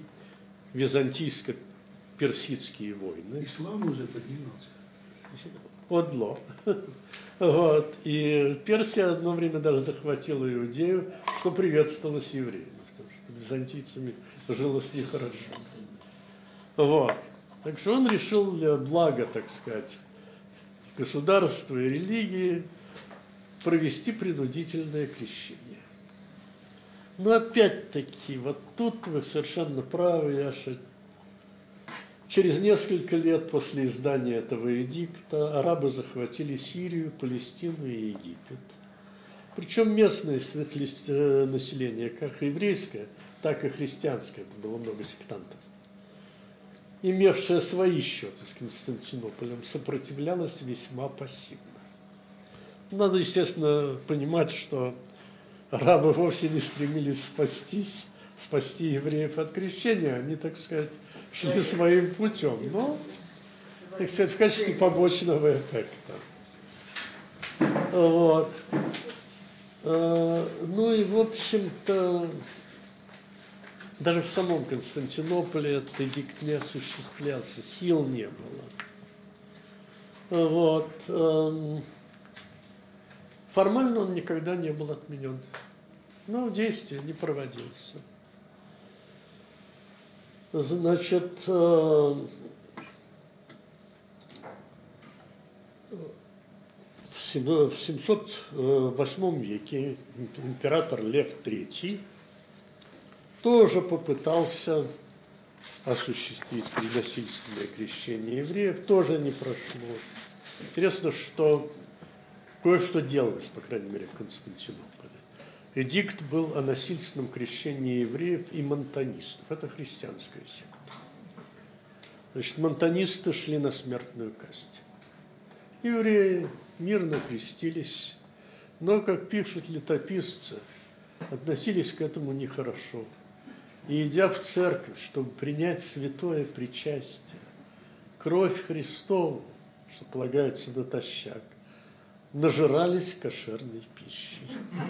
византийско-персидские войны.
Ислам уже поднимался.
Одло. Вот. И Персия одно время даже захватила Иудею, что приветствовалось евреями, потому что византийцами жилось нехорошо. Вот. Так что он решил для блага, так сказать, государства и религии провести принудительное крещение. Но опять-таки, вот тут вы совершенно правы, Яша. Через несколько лет после издания этого эдикта арабы захватили Сирию, Палестину и Египет. Причем местное население, как еврейское, так и христианское, это было много сектантов, имевшее свои счеты с Константинополем, сопротивлялось весьма пассивно. Надо, естественно, понимать, что арабы вовсе не стремились спасти евреев от крещения, они, так сказать, шли своим путем, но, так сказать, в качестве побочного эффекта. Вот. Ну и, в общем-то, даже в самом Константинополе этот эдикт не осуществлялся, сил не было. Вот. Формально он никогда не был отменен, но в действие не проводился. Значит, в 708 веке император Лев III тоже попытался осуществить принудительное крещение евреев, тоже не прошло. Интересно, что кое-что делалось, по крайней мере, в Константинополе. Эдикт был о насильственном крещении евреев и монтанистов. Это христианская секта. Значит, монтанисты шли на смертную казнь. Евреи мирно крестились, но, как пишут летописцы, относились к этому нехорошо. И, идя в церковь, чтобы принять святое причастие, кровь Христову, что полагается натощак, нажирались кошерной пищей.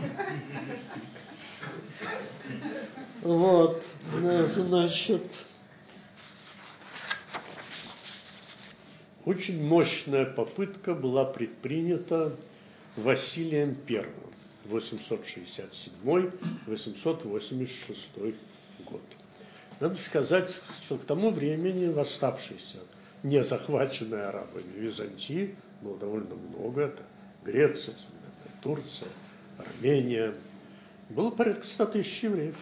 Вот, значит, очень мощная попытка была предпринята Василием I, 867-886 год. Надо сказать, что к тому времени восставшейся, не захваченной арабами Византии было довольно много. Это Греция, Турция, Армения. Было порядка 100 тысяч евреев.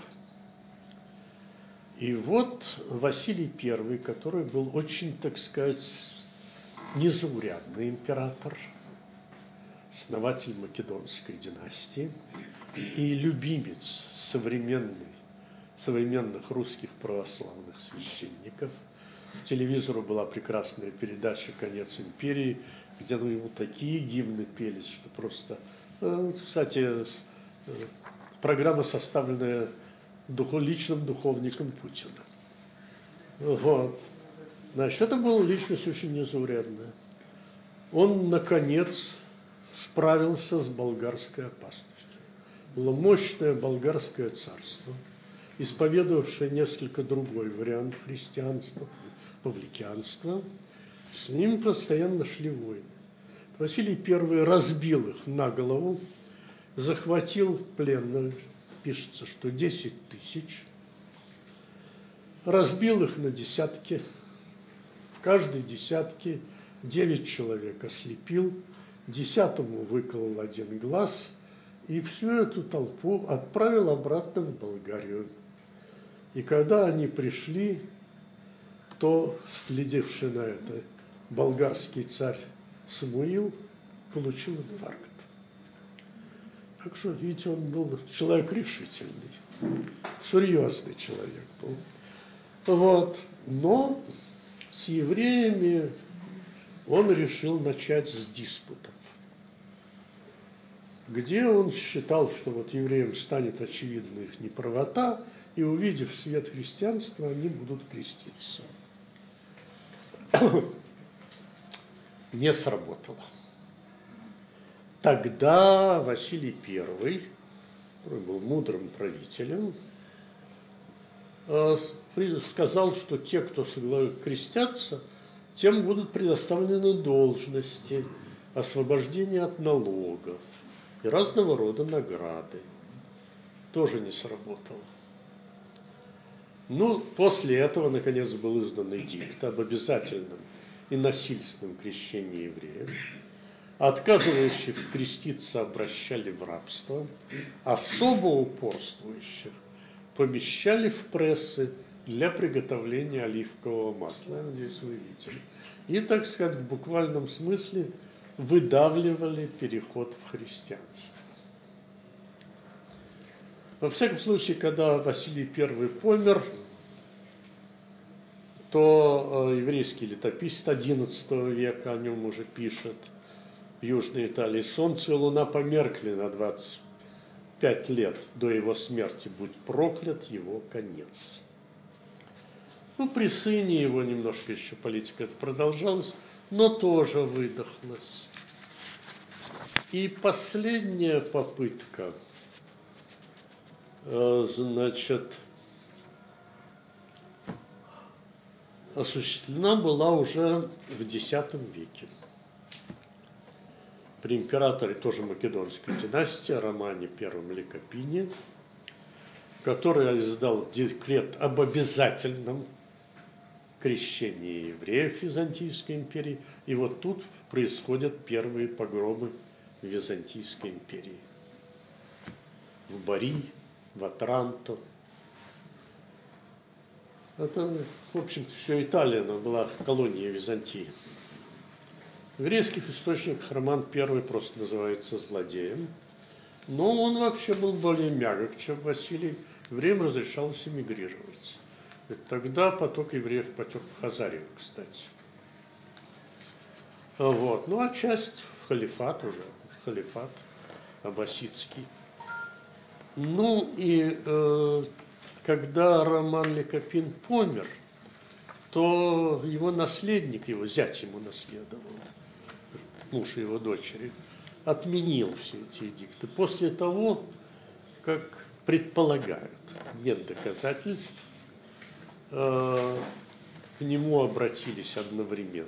И вот Василий I, который был очень, так сказать, незаурядный император, основатель Македонской династии и любимец современных русских православных священников. По телевизору была прекрасная передача «Конец империи», где ему такие гимны пелись, что просто... Кстати, программа, составленная личным духовником Путина. Вот. Значит, это была личность очень незаурядная. Он, наконец, справился с болгарской опасностью. Было мощное болгарское царство, исповедовавшее несколько другой вариант христианства, павликианства. С ними постоянно шли войны. Василий I разбил их на голову, захватил пленных, пишется, что 10 тысяч, разбил их на десятки, в каждой десятке 9 человек ослепил, 10-му выколол один глаз и всю эту толпу отправил обратно в Болгарию. И когда они пришли, то следивший на это болгарский царь Самуил получил инфаркт. Так что, видите, он был человек решительный, серьезный человек был. Вот. Но с евреями он решил начать с диспутов, где он считал, что вот евреям станет очевидна их неправота, и, увидев свет христианства, они будут креститься. Не сработало. тогда Василий I, который был мудрым правителем, сказал, что те, кто крестятся, тем будут предоставлены должности, освобождение от налогов и разного рода награды. Тоже не сработало. Ну, после этого, наконец, был издан эдикт об обязательном и насильственном крещении евреев. Отказывающих креститься обращали в рабство, особо упорствующих помещали в прессы для приготовления оливкового масла. Я надеюсь, вы видели. И, так сказать, в буквальном смысле выдавливали переход в христианство. Во всяком случае, когда Василий I помер, то еврейский летописец XI века о нем уже пишет: в Южной Италии солнце и луна померкли на 25 лет до его смерти, будь проклят его конец. Ну, при сыне его немножко еще политика это продолжалась, но тоже выдохлась. И последняя попытка, значит, осуществлена была уже в X веке. При императоре тоже македонской династии Романе I Ликопине, который издал декрет об обязательном крещении евреев в Византийской империи. И вот тут происходят первые погромы в Византийской империи. В Бари, в Отранто. Это, в общем-то, все Италия, она была колонией Византии. В еврейских источниках Роман I просто называется злодеем, но он вообще был более мягок, чем Василий. Евреям разрешалось эмигрировать. И тогда поток евреев потек в Хазарию, кстати. Вот. Ну а часть в халифат уже, в халифат аббасидский. Ну и когда Роман Ликопин помер, то его наследник, его зять ему наследовал, муж его дочери, отменил все эти эдикты. После того, как предполагают, нет доказательств, к нему обратились одновременно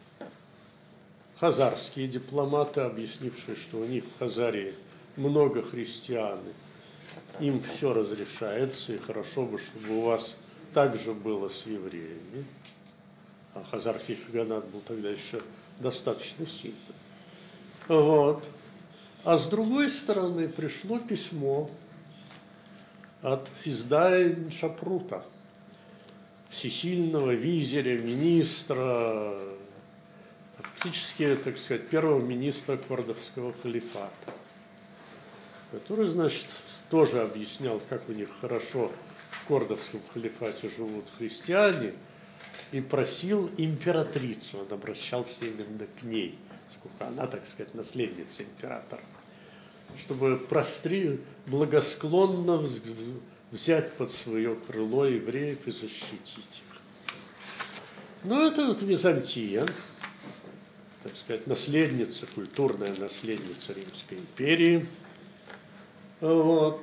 хазарские дипломаты, объяснившие, что у них в Хазарии много христиан, им все разрешается, и хорошо бы, чтобы у вас так же было с евреями. А хазарский каганат был тогда еще достаточно сильным. Вот. А с другой стороны пришло письмо от Издая Шапрута, всесильного визиря, министра, фактически, так сказать, первого министра Кордовского халифата, который, значит, тоже объяснял, как у них хорошо в Кордовском халифате живут христиане, и просил императрицу, он обращался именно к ней, сколько она, так сказать, наследница императора, чтобы благосклонно взять под свое крыло евреев и защитить их. Но это вот Византия, так сказать, наследница, культурная наследница Римской империи, вот,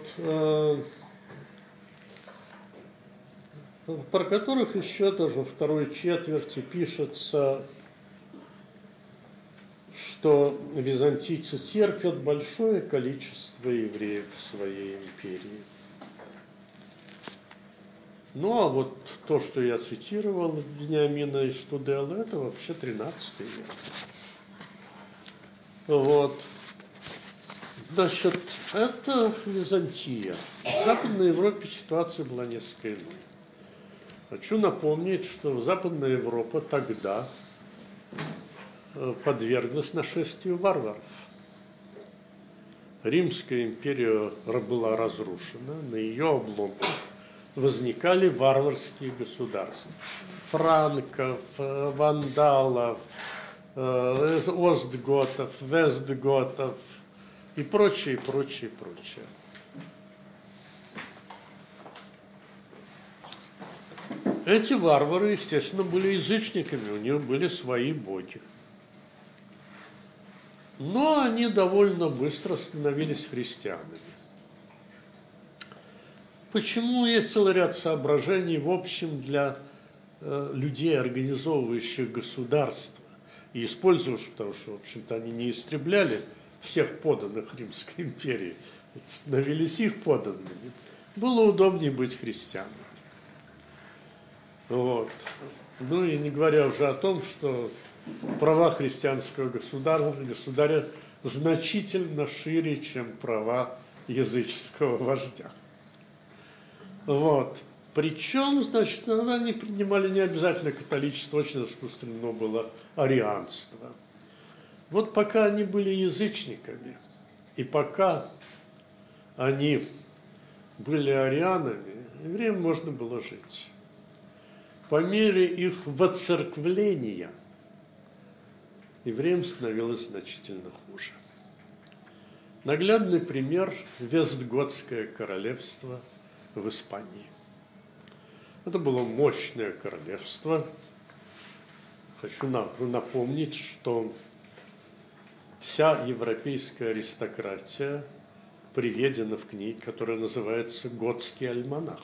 про которых еще даже во второй четверти пишется, что византийцы терпят большое количество евреев в своей империи. Ну, а вот то, что я цитировал, Вениамина из Тудела, это вообще 13 век. Вот. Значит, это Византия. В Западной Европе ситуация была несколько иной. Хочу напомнить, что Западная Европа тогда подверглась нашествию варваров. Римская империя была разрушена, на ее обломках возникали варварские государства. Франков, вандалов, остготов, вестготов и прочее, прочее, прочее. Эти варвары, естественно, были язычниками, у них были свои боги. Но они довольно быстро становились христианами. Почему? Есть целый ряд соображений, в общем, для людей, организовывающих государство и использующих, потому что, в общем-то, они не истребляли всех подданных Римской империи, становились их подданными. Было удобнее быть христианами. Вот. Ну и не говоря уже о том, что права христианского государя значительно шире, чем права языческого вождя. Вот. Причем, значит, они принимали не обязательно католичество, очень распространено было арианство. Вот пока они были язычниками, и пока они были арианами, евреям можно было жить. По мере их воцерквления евреям становилось значительно хуже. Наглядный пример – Вестготское королевство в Испании. Это было мощное королевство. Хочу напомнить, что вся европейская аристократия приведена в книге, которая называется «Готский альманах».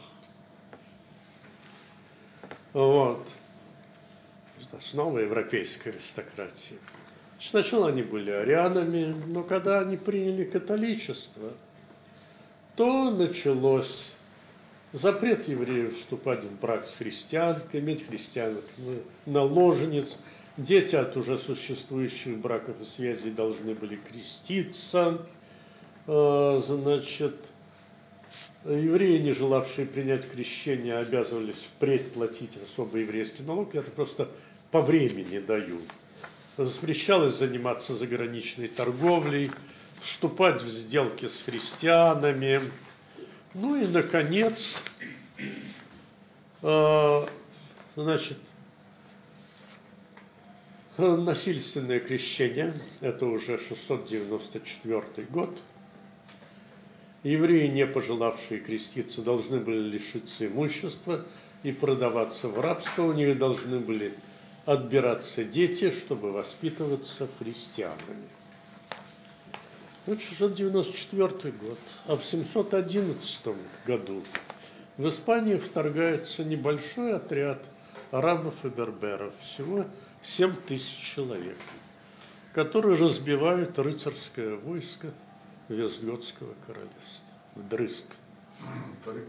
Вот. Основа европейской аристократии. Сначала они были арианами, но когда они приняли католичество, то началось запрет евреев вступать в брак с христианкой, иметь христианок наложниц. Дети от уже существующих браков и связей должны были креститься. Значит, евреи, не желавшие принять крещение, обязывались впредь платить особый еврейский налог. Я это просто по времени даю. Запрещалось заниматься заграничной торговлей, вступать в сделки с христианами. Ну и, наконец, значит, насильственное крещение, это уже 694 год. Евреи, не пожелавшие креститься, должны были лишиться имущества и продаваться в рабство. У них должны были отбираться дети, чтобы воспитываться христианами. Вот 694 год. А в 711 году в Испанию вторгается небольшой отряд арабов и берберов, всего 7 тысяч человек, которые разбивают рыцарское войско Вестготского королевства. Вдрызг.
Тарик.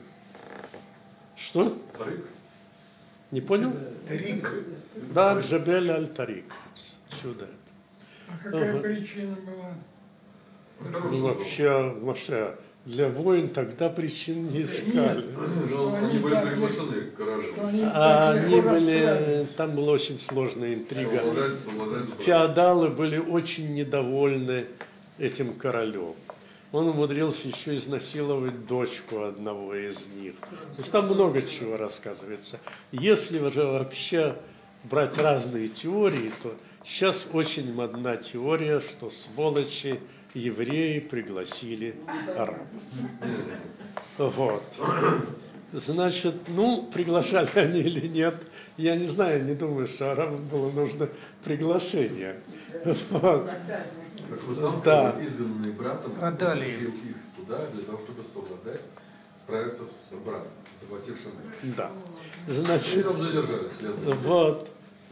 Что?
Тарик.
Не понял?
Тарик.
Да, Джебель аль-Тарик. Сюда.
А какая причина была?
Ну, вообще, для войн тогда причин не искали.
Они были приглашены к королю.
Они были, там была очень сложная интрига. Феодалы были очень недовольны этим королем. Он умудрился еще изнасиловать дочку одного из них. То есть там много чего рассказывается. Если уже вообще брать разные теории, то сейчас очень модна теория, что сволочи евреи пригласили арабов. Вот. Значит, ну, приглашали они или нет, я не знаю, не думаю, что арабам было нужно приглашение. Вот.
Как вы сам,
да.
изгнанный братом,
Продали
их туда для того, чтобы совладать, справиться с братом, захватившим их.
Да.
Они
Значит,
там задержались.
вот.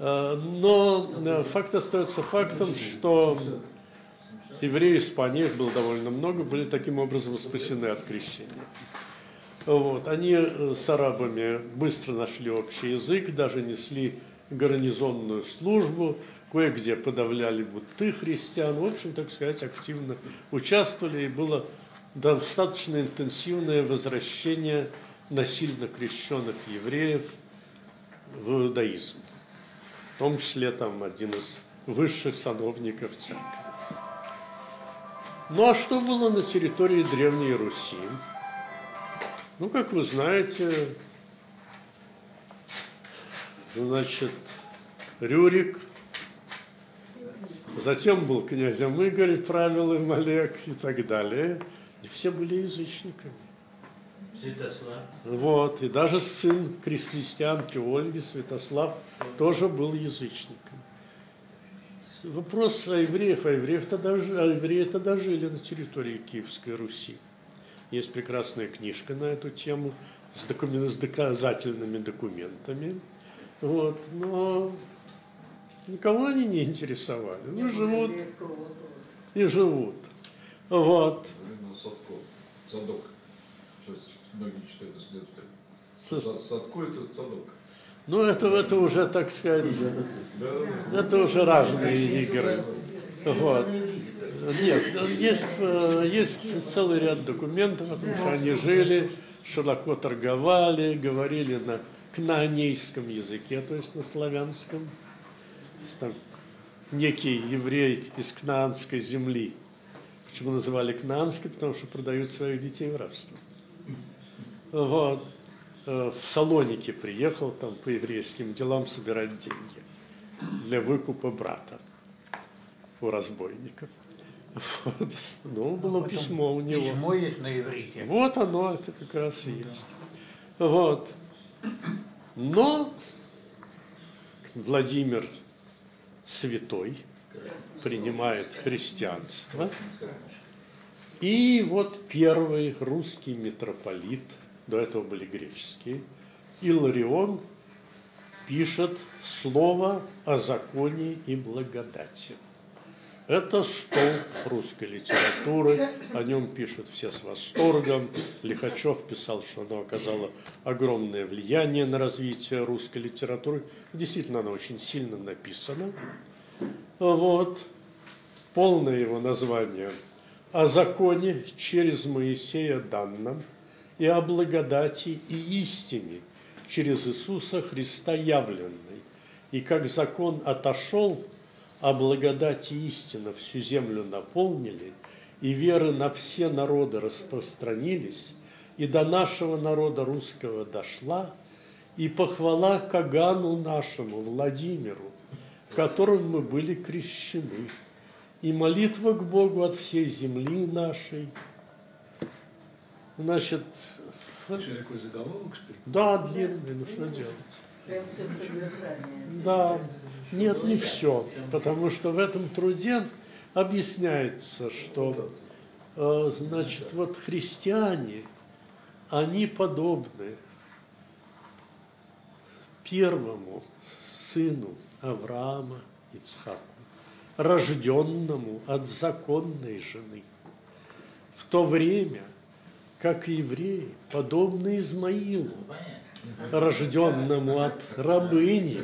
Но факт остается фактом, что евреи Испании, их было довольно много, были таким образом спасены от крещения. Вот. Они с арабами быстро нашли общий язык, даже несли гарнизонную службу, кое-где подавляли будто христиан, в общем, так сказать, активно участвовали, и было достаточно интенсивное возвращение насильно крещенных евреев в иудаизм. В том числе там один из высших сановников церкви. Ну а что было на территории Древней Руси? Ну, как вы знаете, значит, Рюрик, затем был князем Игорь, правил им Олег и так далее. И все были язычниками.
Святослав.
Вот, и даже сын христианки Ольги, Святослав, тоже был язычником. Вопрос о евреев. А евреи тогда жили на территории Киевской Руси. Есть прекрасная книжка на эту тему с доказательными документами. Вот. Но никого они не интересовали. Ну, живут и живут. Вот.
Садок. Сейчас многие читают исследователи. Садко это садок.
Ну, это уже, так сказать, это уже разные игры. Вот. Нет, есть целый ряд документов о том, что они жили, широко торговали, говорили на кнаанейском языке, то есть на славянском. Там некий еврей из кнаанской земли. Почему называли кнаанской? Потому что продают своих детей в рабство. Вот. В Салоники приехал там по еврейским делам собирать деньги для выкупа брата у разбойников. Вот. Ну, было письмо у него.
Письмо есть на иврите.
Вот оно, это как раз и есть. Вот. Но Владимир Святой принимает христианство. И вот первый русский митрополит, до этого были греческие, Иларион, пишет слово о законе и благодати. Это столб русской литературы, о нем пишут все с восторгом. Лихачев писал, что оно оказало огромное влияние на развитие русской литературы. Действительно, оно очень сильно написано. Вот. Полное его название «О законе через Моисея данном и о благодати и истине через Иисуса Христа явленной. И как закон отошел, а благодать и истина всю землю наполнили, и веры на все народы распространились, и до нашего народа русского дошла, и похвала Кагану нашему, Владимиру, в котором мы были крещены, и молитва к Богу от всей земли нашей». Значит,
Что такой заголовок, что ли?
да, длинный, ну что делать?
Прям все содержание.
Да, нет, не все, потому что в этом труде объясняется, что, значит, вот христиане, они подобны первому сыну Авраама, Ицхаку, рожденному от законной жены, в то время, как евреи, подобны Измаилу, рожденному от рабыни.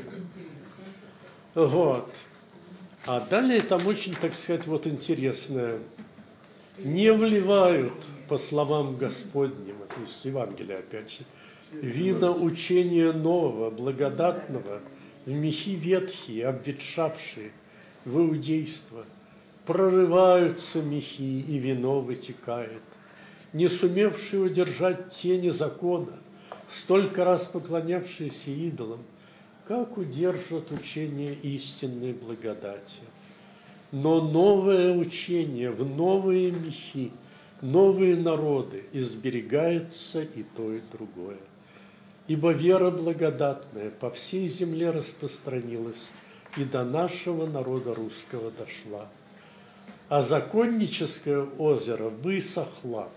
Вот. А далее там очень, так сказать, вот интересное. Не вливают, по словам Господним, это из Евангелия опять же, вина учения нового, благодатного, в мехи ветхие, обветшавшие в иудейство. Прорываются мехи, и вино вытекает. Не сумевшие удержать тени закона, столько раз поклонявшиеся идолам, как удержат учение истинной благодати. Но новое учение в новые мехи, новые народы, изберегается и то, и другое. Ибо вера благодатная по всей земле распространилась, и до нашего народа русского дошла. А законническое озеро высохло.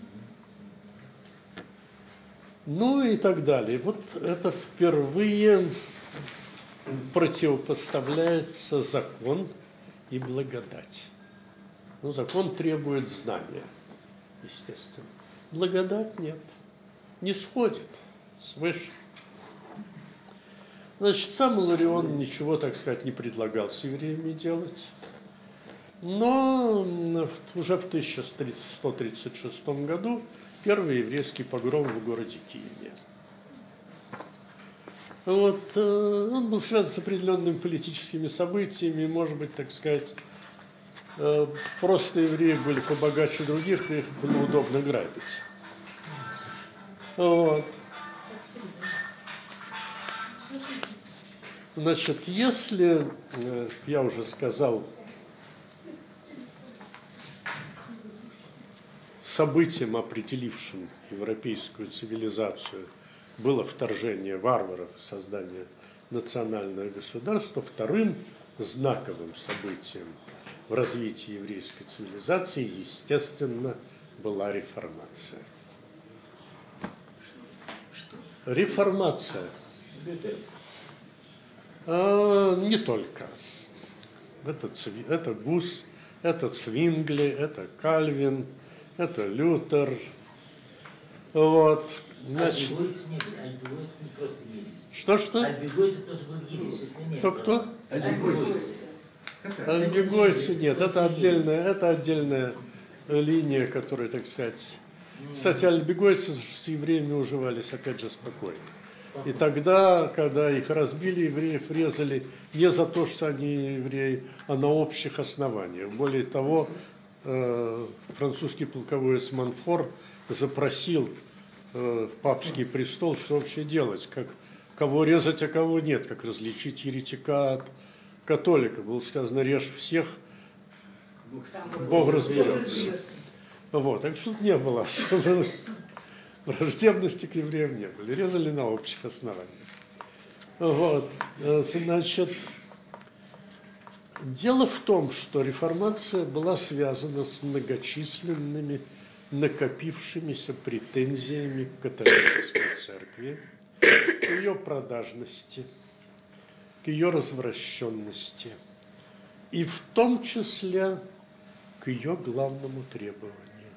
Ну и так далее. Вот это впервые противопоставляется закон и благодать. Ну, закон требует знания, естественно. Благодать нет, не сходит свыше. Значит, сам Иларион ничего, так сказать, не предлагал с евреями делать. Но уже в 1136 году первый еврейский погром в городе Киеве. Вот, он был связан с определенными политическими событиями, может быть, так сказать, просто евреи были побогаче других, и их было удобно грабить. Вот. Значит, если, я уже сказал, событием, определившим европейскую цивилизацию, было вторжение варваров, создание национального государства, вторым знаковым событием в развитии еврейской цивилизации, естественно, была реформация. Реформация. Не только. Это Гус, это Цвингли, это Кальвин, это Лютер. Вот. Значит, что? Кто? Альбегойцы нет, это отдельная линия, которая, так сказать... Кстати, альбегойцы с евреями уживались, опять же, спокойно. И тогда, когда их разбили, евреев резали не за то, что они евреи, а на общих основаниях. Более того, французский полководец Монфор запросил папский престол, что вообще делать, как, кого резать, а кого нет, как различить еретика от католика. Было сказано, режь всех, Бог разберется. Вот, так что тут не было враждебности к евреям не было, резали на общих основаниях. Вот, значит, дело в том, что реформация была связана с многочисленными накопившимися претензиями к католической церкви, к ее продажности, к ее развращенности, и в том числе к ее главному требованию.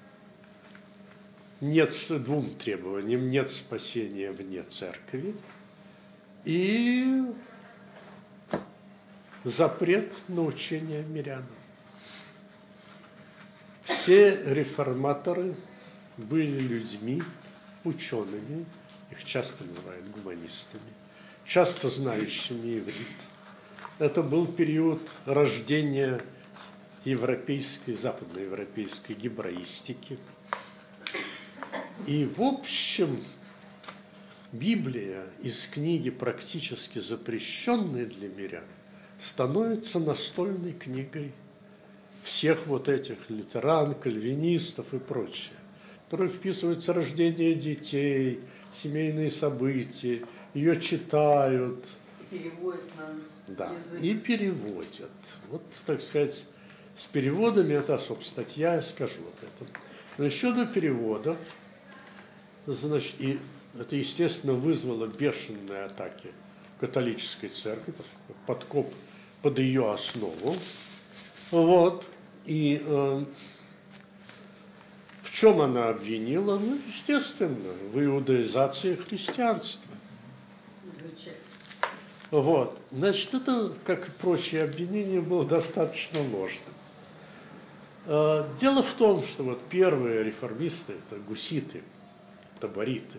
Нет, двум требованиям: нет спасения вне церкви и запрет на учение мирянам. Все реформаторы были людьми, учеными, их часто называют гуманистами, часто знающими иврит. Это был период рождения европейской, западноевропейской гебраистики. И в общем, Библия из книги, практически запрещенной для мирян, становится настольной книгой всех вот этих лютеран, кальвинистов и прочее, которые вписываются рождение детей, семейные события, ее читают.
Переводят на язык. И
переводят. Вот, так сказать, с переводами, это особая статья, я скажу об этом. Но еще до переводов, значит, и это, естественно, вызвало бешеные атаки католической церкви, подкоп под ее основу. Вот. И в чем она обвинила? Ну, естественно, в иудаизации христианства.
Замечательно.
Вот. Значит, это, как и прочие обвинения, было достаточно ложным. Дело в том, что вот первые реформисты, это гуситы, табориты.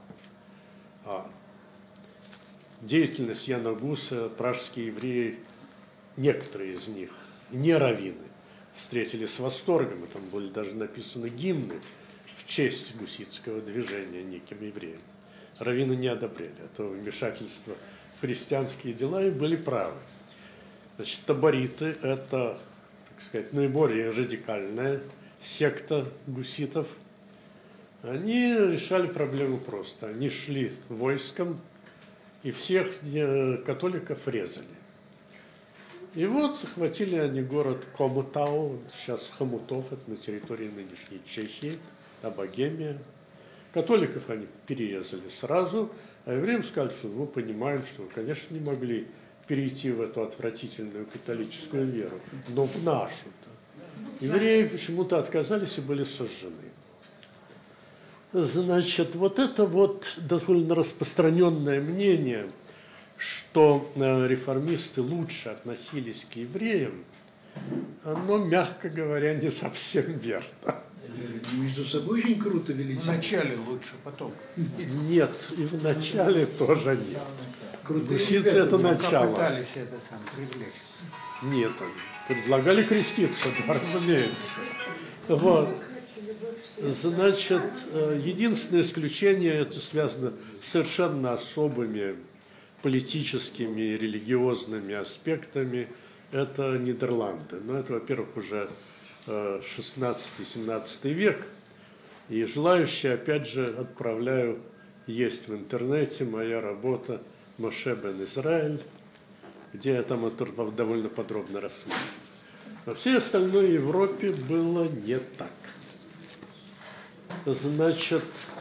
Деятельность Яна Гуса, пражские евреи, некоторые из них, не раввины, встретили с восторгом, и там были даже написаны гимны в честь гуситского движения неким евреям. Раввины не одобряли этого вмешательства в христианские дела и были правы. Значит, табориты – это, так сказать, наиболее радикальная секта гуситов. Они решали проблему просто. Они шли войском и всех католиков резали. И вот захватили они город Комутау, сейчас Хомутов, это на территории нынешней Чехии, Богемия. Католиков они перерезали сразу, а евреям сказали, что мы понимаем, что вы, конечно, не могли перейти в эту отвратительную католическую веру, но в нашу-то. Евреи почему-то отказались и были сожжены. Значит, вот это вот довольно распространенное мнение, что реформисты лучше относились к евреям, оно, мягко говоря, не совсем верно.
Между собой очень круто вели.
Вначале лучше, потом.
Нет, и в начале тоже нет. Гусицы – это начало.
Пытались это сам привлечь.
Нет, предлагали креститься, да, разумеется. Вот. Значит, единственное исключение, это связано с совершенно особыми политическими и религиозными аспектами, это Нидерланды. Но это, во-первых, уже 16-17 век. И желающие, опять же, отправляю, есть в интернете моя работа «Моше бен Израиль. где я там это довольно подробно рассмотрел. Во всей остальной Европе было не так. Значит,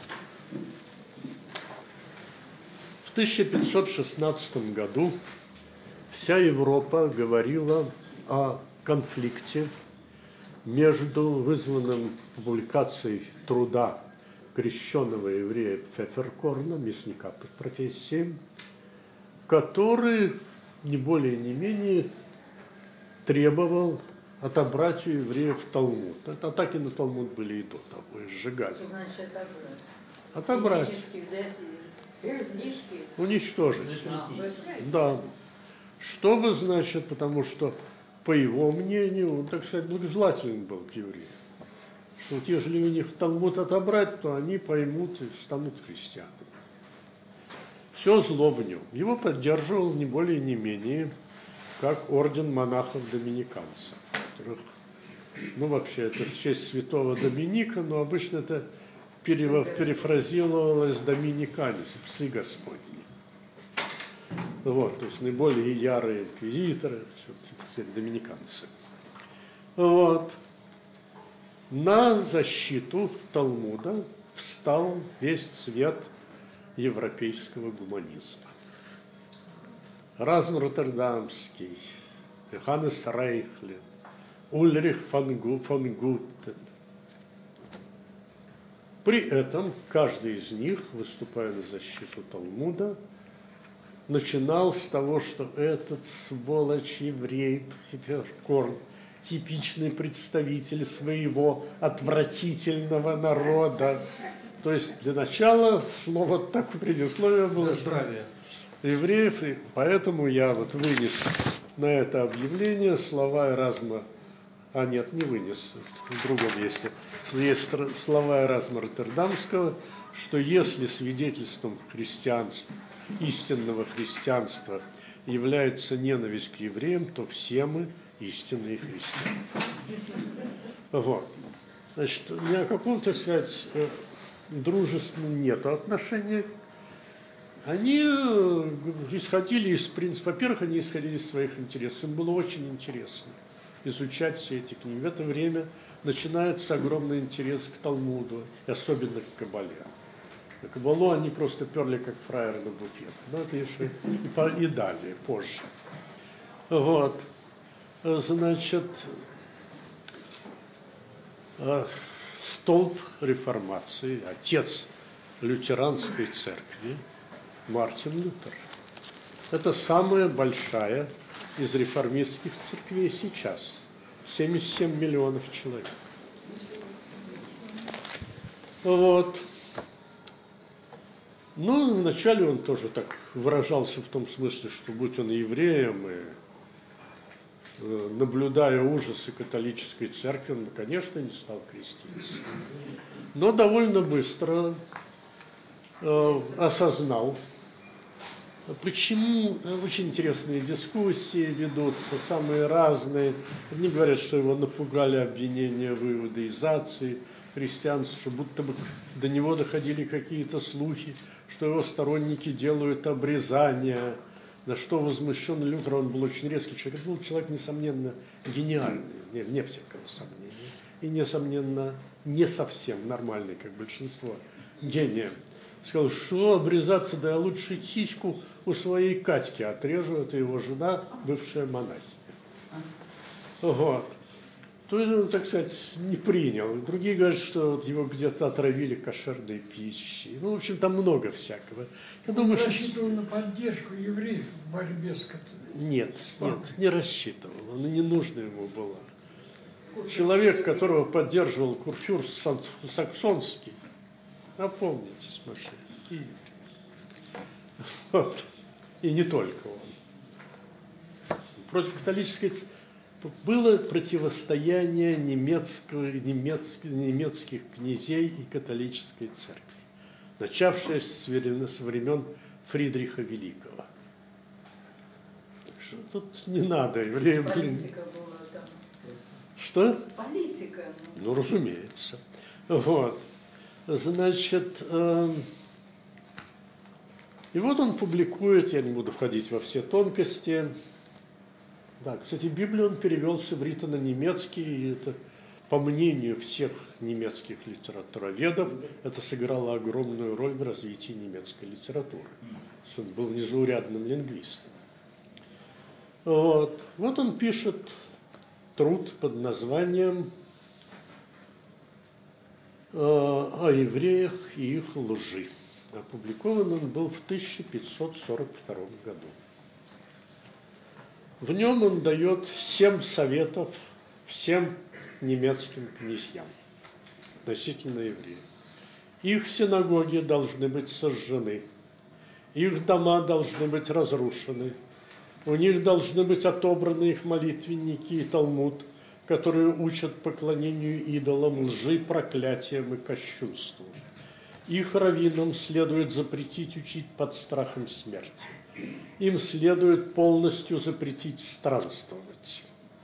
в 1516 году вся Европа говорила о конфликте между вызванным публикацией труда крещенного еврея Пфефферкорна, мясника по профессии, который не более не менее требовал отобрать у евреев Талмуд. Это атаки на Талмуд были и до того, и сжигали.
Что значит отобрать?
Отобрать.
Физически взять и книжки.
Уничтожить. Да. Чтобы, значит, потому что, по его мнению, он, так сказать, благожелателен был к евреям. Что вот если у них Талмуд отобрать, то они поймут и станут христианами. Все зло в нем. Его поддерживал не более не менее, как орден монахов-доминиканцев, которых, ну вообще, это в честь святого Доминика, но обычно это перефразировалось доминиканец, псы Господни. Вот, то есть наиболее ярые инквизиторы, все доминиканцы. Вот. На защиту Талмуда встал весь цвет европейского гуманизма. Разм Роттердамский, Йоханнес Рейхлин, Ульрих фон Гуттен. При этом каждый из них, выступая на защиту Талмуда, начинал с того, что этот сволочь еврей Пфефферкорн, типичный представитель своего отвратительного народа. То есть для начала шло вот такое предисловие было, что евреев, и поэтому я вот вынес на это объявление слова Эразма, не вынес, в другом месте, есть слова Эразма Роттердамского, что если свидетельством христианства, истинного христианства является ненависть к евреям, то все мы истинные христиане. Вот. Значит, ни о каком, так сказать, дружественном нету отношения. Они исходили из принципа, во-первых, они исходили из своих интересов. Им было очень интересно изучать все эти книги. В это время начинается огромный интерес к Талмуду, и особенно к Кабале. На Кабалу они просто перли как фраеры на буфет. Но это еще и далее, позже. Вот. Значит, столб реформации, отец лютеранской церкви Мартин Лютер. Это самая большая из реформистских церквей сейчас. 77 миллионов человек. Вот. Ну, вначале он тоже так выражался в том смысле, что будь он евреем и наблюдая ужасы католической церкви, он, конечно, не стал креститься. Но довольно быстро осознал, почему. Очень интересные дискуссии ведутся, самые разные. Одни говорят, что его напугали обвинения в иудаизации христианства, что будто бы до него доходили какие-то слухи, что его сторонники делают обрезания. На что возмущен Лютер, он был очень резкий человек. Это был человек, несомненно, гениальный, вне всякого сомнения. И, несомненно, не совсем нормальный, как большинство, гением. Сказал, что обрезаться, да я лучше титьку у своей Катьки отрежу, это его жена, бывшая монахиня. Вот. То есть он, так сказать, не принял. Другие говорят, что вот его где-то отравили кошерной пищей. Ну, в общем, там много всякого. Я думаю, что...
рассчитывал на поддержку евреев в борьбе с католиками?
Нет, не рассчитывал. Она не нужна ему была. Человек, которого поддерживал курфюрст Саксонский, напомните, Маши, вот. И не только он. Против католической было противостояние немецких князей и католической церкви, начавшееся с времен Фридриха Великого. Так что тут не надо евреям...
Политика была там.
Что?
Политика.
Ну, разумеется. Вот. Значит, и вот он публикует, я не буду входить во все тонкости, Да, кстати, Библию он перевел с иврита на немецкий, и это, по мнению всех немецких литературоведов, это сыграло огромную роль в развитии немецкой литературы. Он был незаурядным лингвистом. Вот он пишет труд под названием «О евреях и их лжи». Опубликован он был в 1542 году. В нем он дает 7 советов всем немецким князьям относительно евреев. Их синагоги должны быть сожжены, их дома должны быть разрушены, у них должны быть отобраны их молитвенники и Талмуд, которые учат поклонению идолам, лжи, проклятиям и кощунству. Их раввинам следует запретить учить под страхом смерти. Им следует полностью запретить странствовать.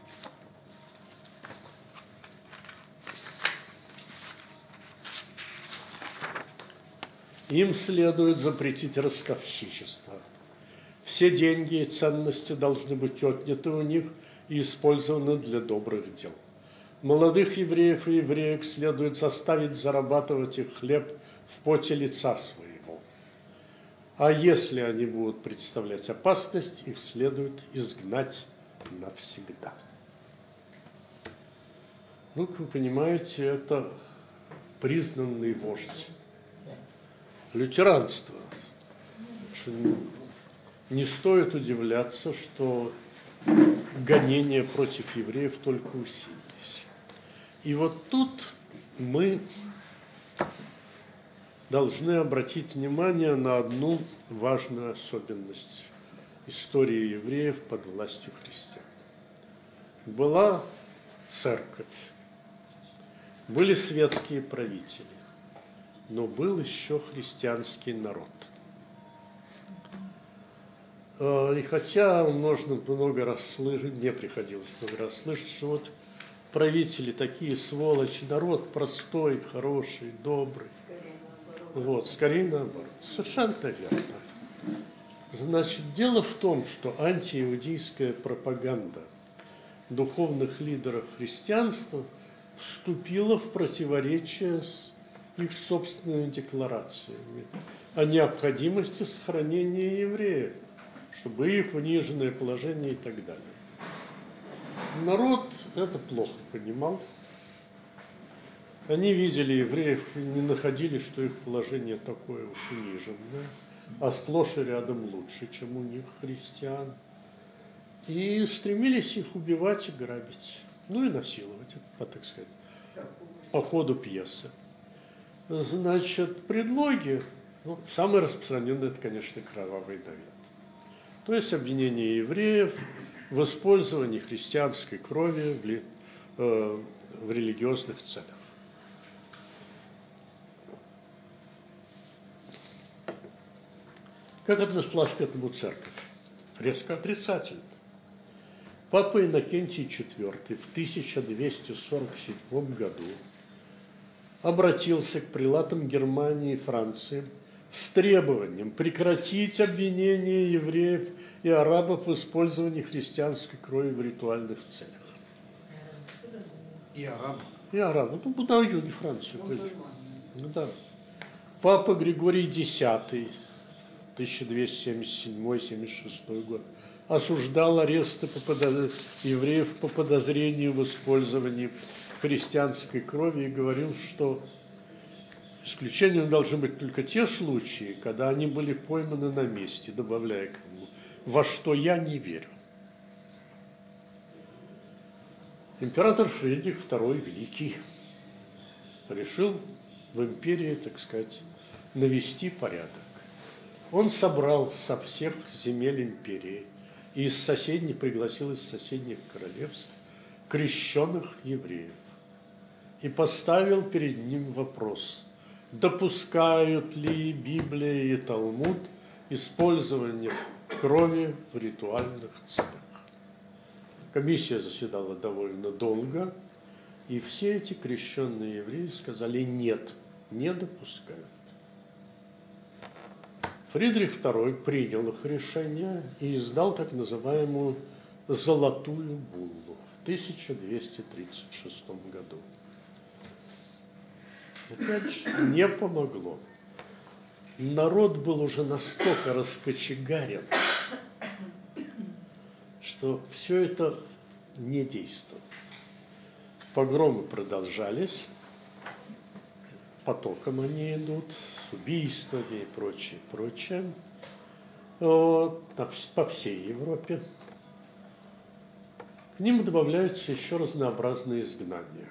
Им следует запретить ростовщичество. Все деньги и ценности должны быть отняты у них и использованы для добрых дел. Молодых евреев и евреек следует заставить зарабатывать их хлеб в поте лица своего. А если они будут представлять опасность, их следует изгнать навсегда. Ну, как вы понимаете, это признанный вождь лютеранства. Не стоит удивляться, что гонения против евреев только усилились. И вот тут мы должны обратить внимание на одну важную особенность истории евреев под властью христиан. Была церковь, были светские правители, но был еще христианский народ. И хотя можно много раз слышать, мне приходилось много раз слышать, что вот правители такие сволочи, народ простой, хороший, добрый. Вот, скорее наоборот. Совершенно верно. Значит, дело в том, что антииудейская пропаганда духовных лидеров христианства вступила в противоречие с их собственными декларациями о необходимости сохранения евреев, чтобы их униженное положение и так далее. Народ это плохо понимал. Они видели евреев и не находили, что их положение такое уж униженное, а сплошь и рядом лучше, чем у них, христиан. И стремились их убивать и грабить, ну и насиловать, так сказать, по ходу пьесы. Значит, предлоги, ну, самый распространенный, это, конечно, кровавый навет. То есть обвинение евреев в использовании христианской крови в религиозных целях. Как отнеслась к этому церковь? Резко отрицательно. Папа Иннокентий IV в 1247 году обратился к прилатам Германии и Франции с требованием прекратить обвинение евреев и арабов в использовании христианской крови в ритуальных целях.
И арабы.
И арабы. Ну, куда юге Францию? Ну, да. Папа Григорий X, 1277-76 год, осуждал аресты евреев по подозрению в использовании христианской крови и говорил, что исключением должны быть только те случаи, когда они были пойманы на месте, добавляя к нему, во что я не верю. Император Фридрих II Великий решил в империи, так сказать, навести порядок. Он собрал со всех земель империи и пригласил из соседних королевств крещенных евреев и поставил перед ним вопрос, допускают ли Библия и Талмуд использование крови в ритуальных целях. Комиссия заседала довольно долго, и все эти крещенные евреи сказали нет, не допускают. Фридрих II принял их решение и издал так называемую золотую буллу в 1236 году. Опять же, не помогло. Народ был уже настолько раскочегарен, что все это не действовало. Погромы продолжались, потоком они идут, с убийствами и прочее, прочее, по всей Европе. К ним добавляются еще разнообразные изгнания.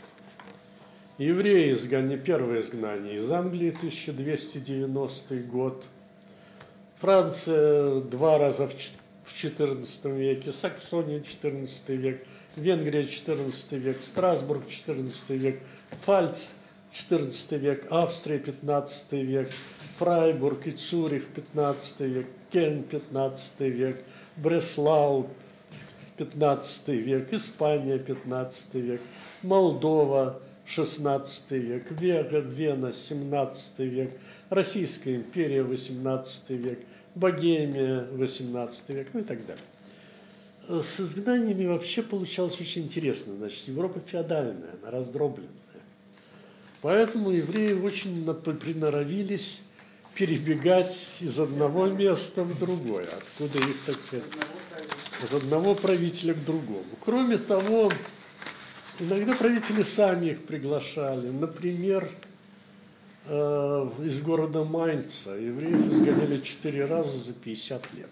Евреи первое изгнание из Англии, 1290 год. Франция 2 раза в XIV веке, Саксония 14 век, Венгрия 14 век, Страсбург 14 век, Пфальц 14 век, Австрия 15 век, Фрайбург и Цюрих 15 век, Кельн 15 век, Бреслау 15 век, Испания 15 век, Молдова 16 век, Вена 17 век, Российская империя 18 век, Богемия 18 век, ну и так далее. С изгнаниями вообще получалось очень интересно. Значит, Европа феодальная, она раздробленная. Поэтому евреи очень приноровились перебегать из одного места в другое, откуда их, так сказать, от одного правителя к другому. Кроме того, иногда правители сами их приглашали. Например, из города Майнца евреев изгоняли 4 раза за 50 лет.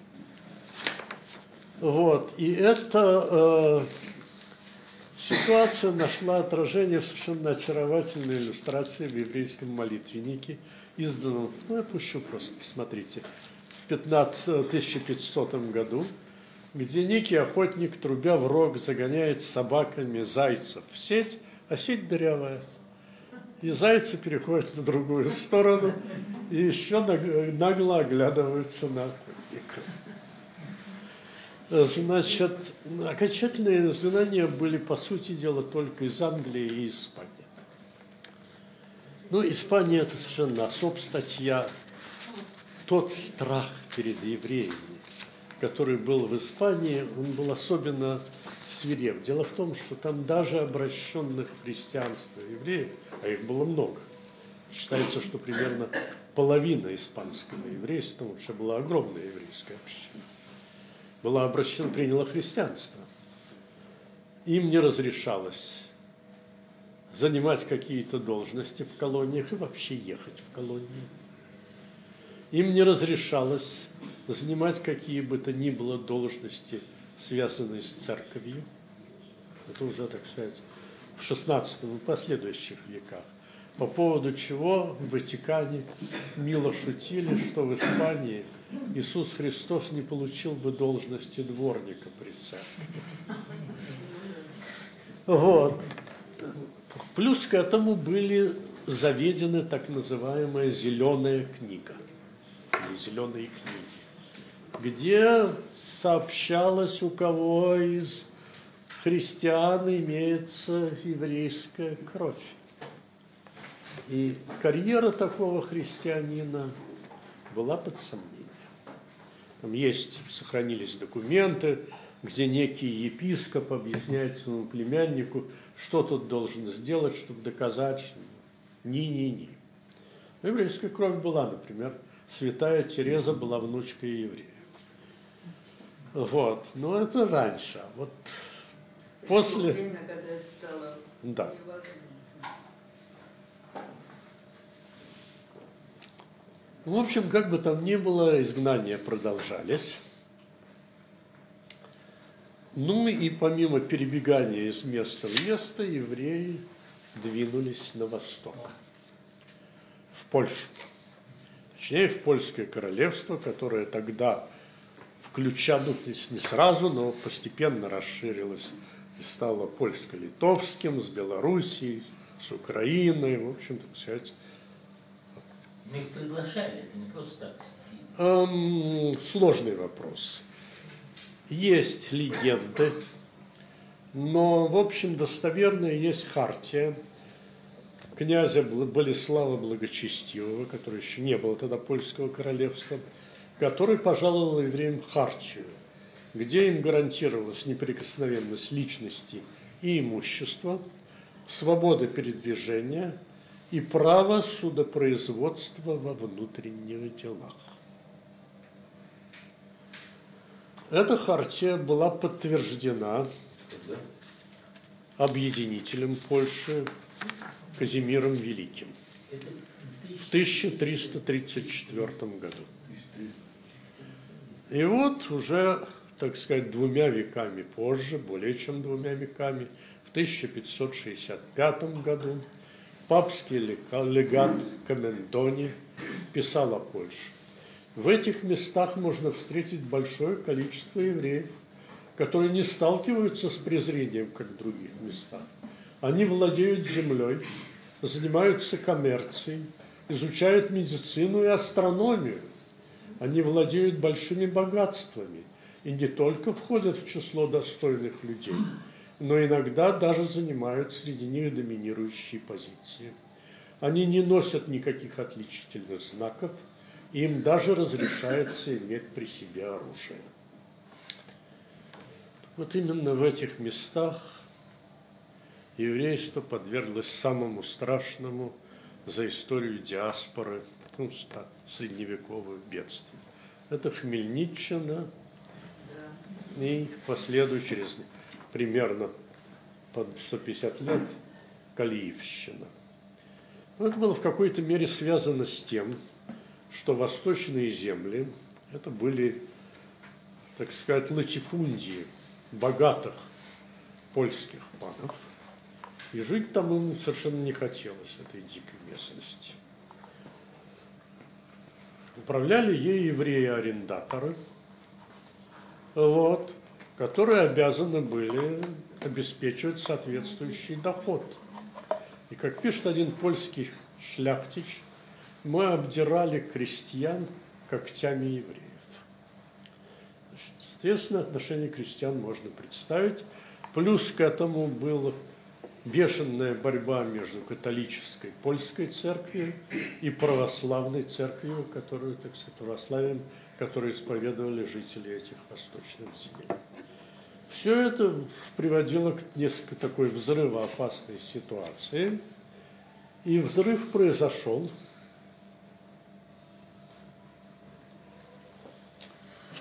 Вот. И эта ситуация нашла отражение в совершенно очаровательной иллюстрации в еврейском молитвеннике, изданном, я пущу просто, посмотрите, в 1500 году, где некий охотник, трубя в рог, загоняет собаками зайцев в сеть, а сеть дырявая. И зайцы переходят на другую сторону и еще нагло оглядываются на охотника. Значит, окончательные изгнания были, по сути дела, только из Англии и Испании. Ну, Испания – это совершенно особая статья. Тот страх перед евреями, который был в Испании, он был особенно свиреп. Дело в том, что там даже обращенных в христианство евреев, а их было много, считается, что примерно половина испанского еврейства, там вообще была огромная еврейская община, была обращена, приняла христианство. Им не разрешалось занимать какие-то должности в колониях и вообще ехать в колонии. Им не разрешалось занимать какие бы то ни было должности, связанные с церковью. Это уже, так сказать, в XVI и последующих веках. По поводу чего в Ватикане мило шутили, что в Испании Иисус Христос не получил бы должности дворника при церкви. Вот. Плюс к этому были заведены так называемая «зеленая книга» или «зеленые книги», где сообщалось, у кого из христиан имеется еврейская кровь. И карьера такого христианина была под сомнением. Там сохранились документы, где некий епископ объясняет своему племяннику, что тот должен сделать, чтобы доказать, что ни-ни-ни. Еврейская кровь была, например, святая Тереза была внучкой еврея. Вот, но это раньше. Вот после...
Время, когда это стало невозможно.
В общем, как бы там ни было, изгнания продолжались. Ну и помимо перебегания из места в место, евреи двинулись на восток, в Польшу. Точнее, в Польское королевство, которое тогда включало, не сразу, но постепенно расширилось и стало польско-литовским, с Белоруссией, с Украиной, в общем, так сказать.
Мы их приглашали, это не просто так.
Сложный вопрос. Есть легенды, но, в общем, достоверная есть хартия князя Болеслава Благочестивого, который еще не было тогда польского королевства, который пожаловал евреям хартию. где им гарантировалась неприкосновенность личности и имущества, свобода передвижения и право судопроизводства во внутренних делах. Эта хартия была подтверждена объединителем Польши Казимиром Великим в 1334 году. И вот уже, так сказать, 2 веками позже, более чем 2 веками, в 1565 году папский легат Комендони писал о Польше. В этих местах можно встретить большое количество евреев, которые не сталкиваются с презрением, как в других местах. Они владеют землей, занимаются коммерцией, изучают медицину и астрономию. Они владеют большими богатствами и не только входят в число достойных людей, но иногда даже занимают среди них доминирующие позиции. Они не носят никаких отличительных знаков, им даже разрешается иметь при себе оружие. Вот именно в этих местах еврейство подверглось самому страшному за историю диаспоры, средневековых бедствий. Это Хмельниччина и последующие через примерно под 150 лет Калиевщина. Но это было в какой-то мере связано с тем, что восточные земли это были, так сказать, латифундии богатых польских панов, и жить там ему совершенно не хотелось, этой дикой местности. Управляли ей евреи-арендаторы, которые обязаны были обеспечивать соответствующий доход. И как пишет один польский шляхтич, мы обдирали крестьян когтями евреев. Естественно, отношение крестьян можно представить. Плюс к этому была бешеная борьба между католической польской церковью и православной церковью, которую, так сказать, православием, которую исповедовали жители этих восточных земель. Все это приводило к несколько такой взрывоопасной ситуации. И взрыв произошел в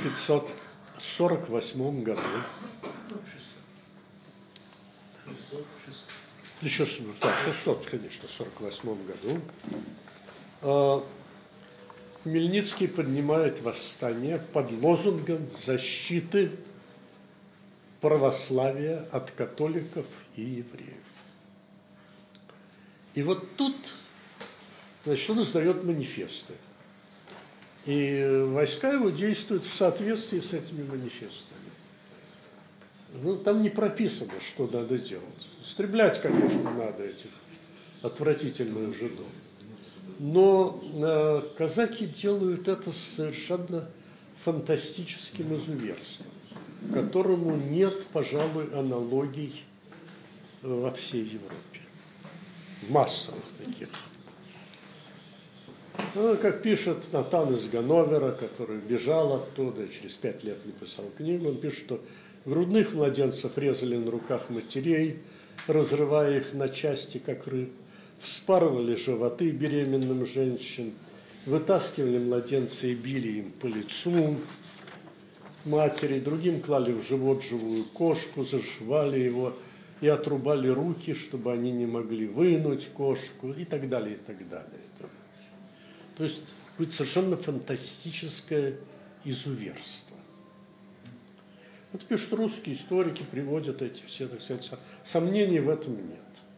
1548 году. 600, конечно, в 1948 году. Хмельницкий поднимает восстание под лозунгом защиты православия от католиков и евреев. И вот тут, значит, он издает манифесты. И войска его действуют в соответствии с этими манифестами. Ну, там не прописано, что надо делать. Истреблять, конечно, надо этих отвратительных жидов. Но казаки делают это с совершенно фантастическим изуверством, которому нет, пожалуй, аналогий во всей Европе. Массовых таких. Ну, как пишет Натан из Ганновера, который бежал оттуда и через 5 лет написал книгу, он пишет, что грудных младенцев резали на руках матерей, разрывая их на части, как рыб, вспарывали животы беременным женщин, вытаскивали младенца и били им по лицу матери, другим клали в живот живую кошку, зашивали его и отрубали руки, чтобы они не могли вынуть кошку, и так далее, и так далее. То есть будет совершенно фантастическое изуверство. Вот пишут русские историки, приводят эти все, так сказать, сомнений в этом нет.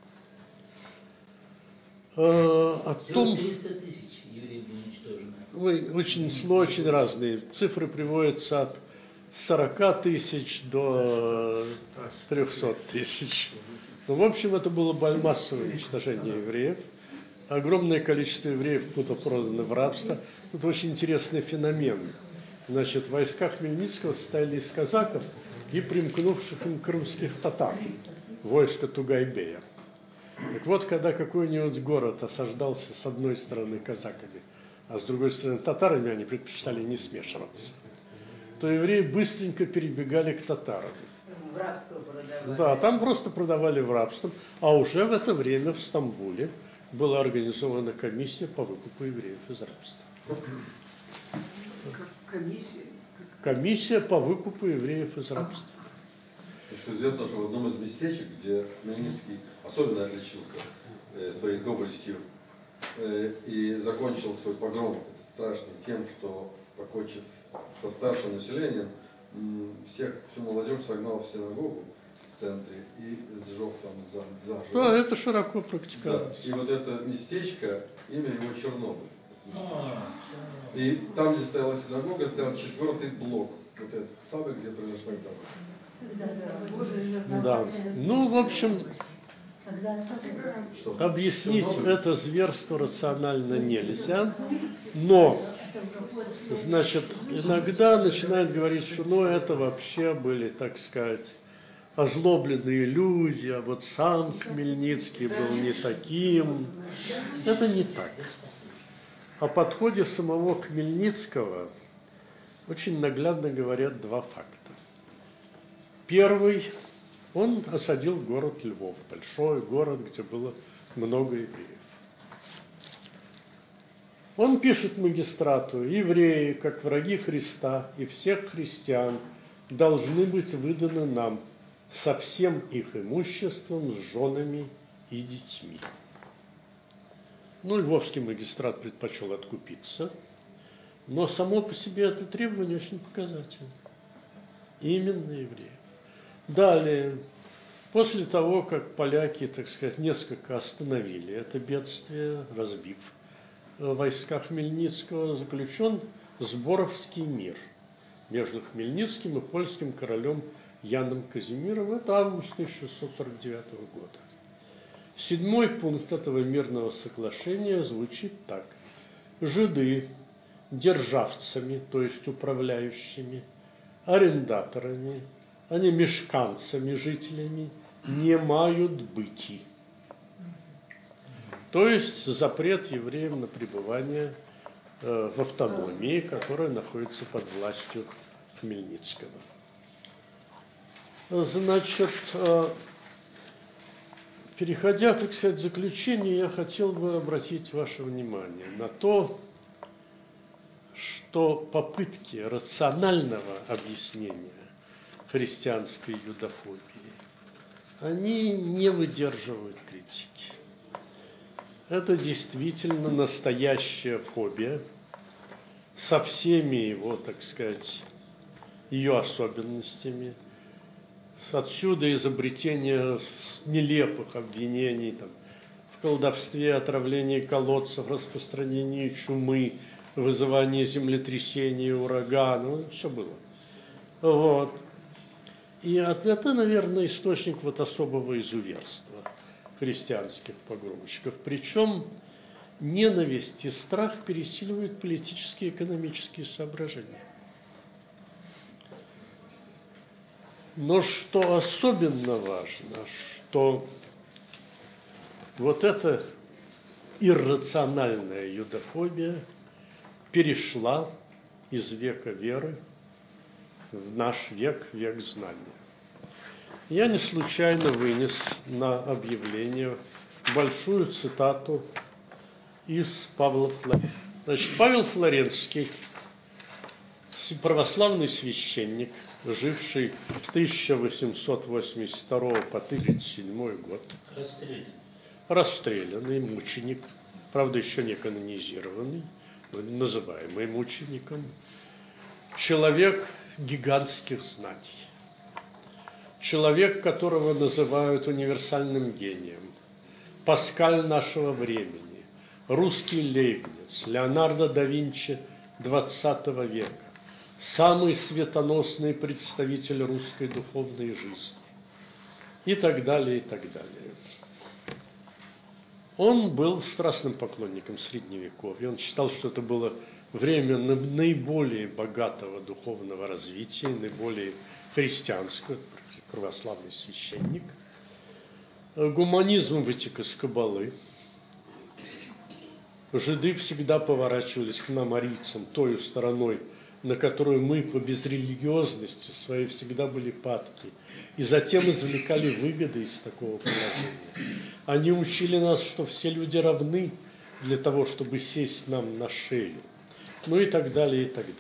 О том,
300 тысяч евреев было уничтожено.
Очень разные. Цифры приводятся от 40 тысяч до 300 тысяч. Но, в общем, это было массовое уничтожение евреев. Огромное количество евреев было продано в рабство. Тут очень интересный феномен. Значит, войска Хмельницкого состояли из казаков и примкнувших им крымских татар, войско Тугайбея. Так вот, когда какой-нибудь город осаждался с одной стороны казаками, а с другой стороны татарами, они предпочитали не смешиваться. то евреи быстренько перебегали к татарам.
В рабство продавали.
Да, там просто продавали в рабство. А уже в это время в Стамбуле была организована комиссия по выкупу евреев из рабства. Комиссия по выкупу евреев из рабства.
Известно, что в одном из местечек, где Хмельницкий особенно отличился своей доблестью и закончил свой погром страшный тем, что, покончив со старшим населением, всю молодежь согнал в синагогу в центре и сжег там заживо.
Да, это широко практиковалось.
Да. И вот это местечко, имя его Чернобыль. И там, где стояла синагога, стоял 4-й блок. Вот этот самый, где произошла это.
Да. Ну, в общем, объяснить это зверство рационально нельзя, но, значит, иногда начинают говорить, что ну, это вообще были, так сказать, озлобленные люди, а вот сам Хмельницкий был не таким. Это не так. О подходе самого Хмельницкого очень наглядно говорят два факта. Первый, он осадил город Львов, большой город, где было много евреев. Он пишет магистрату: евреи, как враги Христа и всех христиан, должны быть выданы нам со всем их имуществом, с женами и детьми. Ну, львовский магистрат предпочел откупиться, но само по себе это требование очень показательно. Именно евреев. Далее, после того, как поляки, так сказать, несколько остановили это бедствие, разбив войска Хмельницкого, заключен Сборовский мир между Хмельницким и польским королем Яном Казимиром. Это август 1649 года. 7-й пункт этого мирного соглашения звучит так. Жиды державцами, то есть управляющими, арендаторами, а не мешканцами, жителями, не мают быти. То есть запрет евреям на пребывание в автономии, которая находится под властью Хмельницкого. Значит, переходя, так сказать, к заключению, я хотел бы обратить ваше внимание на то, что попытки рационального объяснения христианской юдофобии, они не выдерживают критики. Это действительно настоящая фобия со всеми его, так сказать, ее особенностями. Отсюда изобретение нелепых обвинений там, в колдовстве, отравлении колодцев, распространении чумы, вызывании землетрясений, ураганов, все было. Вот. И это, наверное, источник вот особого изуверства христианских погромщиков. Причем ненависть и страх пересиливают политические и экономические соображения. Но что особенно важно, что вот эта иррациональная юдофобия перешла из века веры в наш век, век знания. Я не случайно вынес на объявление большую цитату из Павла Флоренского. Значит, Павел Флоренский, православный священник, живший с 1882 по 1007 год. Расстрелянный мученик, правда, еще не канонизированный, называемый мучеником. Человек гигантских знаний. Человек, которого называют универсальным гением. Паскаль нашего времени, русский Лейбниц, Леонардо да Винчи XX века. Самый светоносный представитель русской духовной жизни. И так далее, и так далее. Он был страстным поклонником Средневековья. Он считал, что это было время наиболее богатого духовного развития, наиболее христианского, православный священник. Гуманизм вытек из Каббалы. Жиды всегда поворачивались к нам, арийцам, той стороной, на которую мы по безрелигиозности своей всегда были падки, и затем извлекали выгоды из такого положения. Они учили нас, что все люди равны для того, чтобы сесть нам на шею, ну и так далее, и так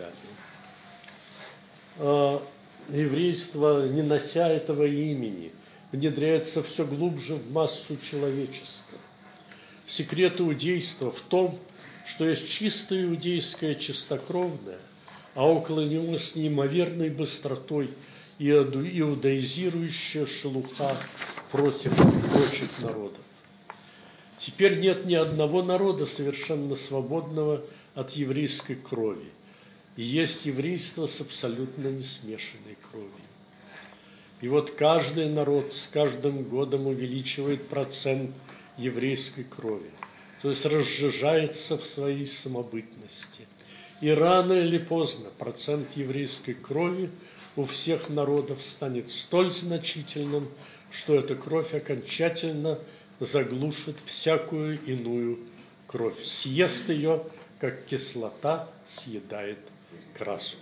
далее. Еврейство, не нося этого имени, внедряется все глубже в массу человечества. Секрет иудейства в том, что есть чистое иудейское чистокровное, а около него с неимоверной быстротой иудаизирующая шелуха против прочих народов. Теперь нет ни одного народа совершенно свободного от еврейской крови. И есть еврейство с абсолютно несмешанной кровью. И вот каждый народ с каждым годом увеличивает процент еврейской крови, то есть разжижается в своей самобытности. И рано или поздно процент еврейской крови у всех народов станет столь значительным, что эта кровь окончательно заглушит всякую иную кровь, съест ее, как кислота съедает краску.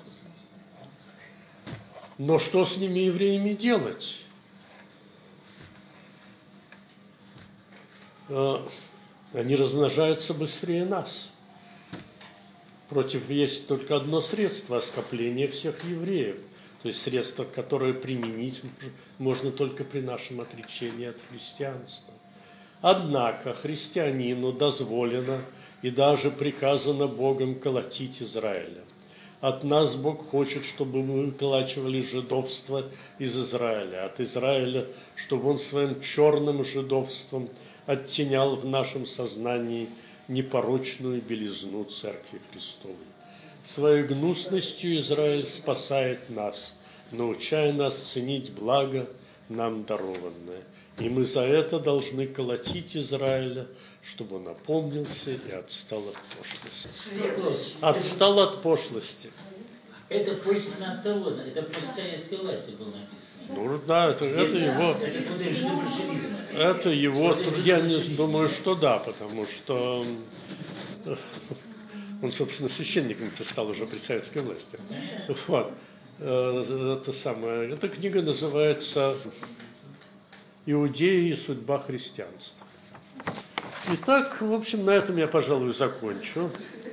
Но что с ними, евреями, делать? Они размножаются быстрее нас. Против есть только одно средство – оскопление всех евреев. То есть средство, которое применить можно только при нашем отречении от христианства. Однако христианину дозволено и даже приказано Богом колотить Израиля. От нас Бог хочет, чтобы мы выколачивали жидовство из Израиля, от Израиля, чтобы он своим черным жидовством оттенял в нашем сознании непорочную белизну Церкви Христовой. Своей гнусностью Израиль спасает нас, научая нас ценить благо нам дарованное. И мы за это должны колотить Израиля, чтобы он опомнился и отстал от пошлости. Отстал от пошлости.
Это после 17 года, это после советской власти было написано.
Ну да, это его, я не думаю, что да, потому что он, собственно, священником-то стал уже при советской власти. Вот. Эта книга называется «Иудеи и судьба христианства». Итак, в общем, на этом я, пожалуй, закончу.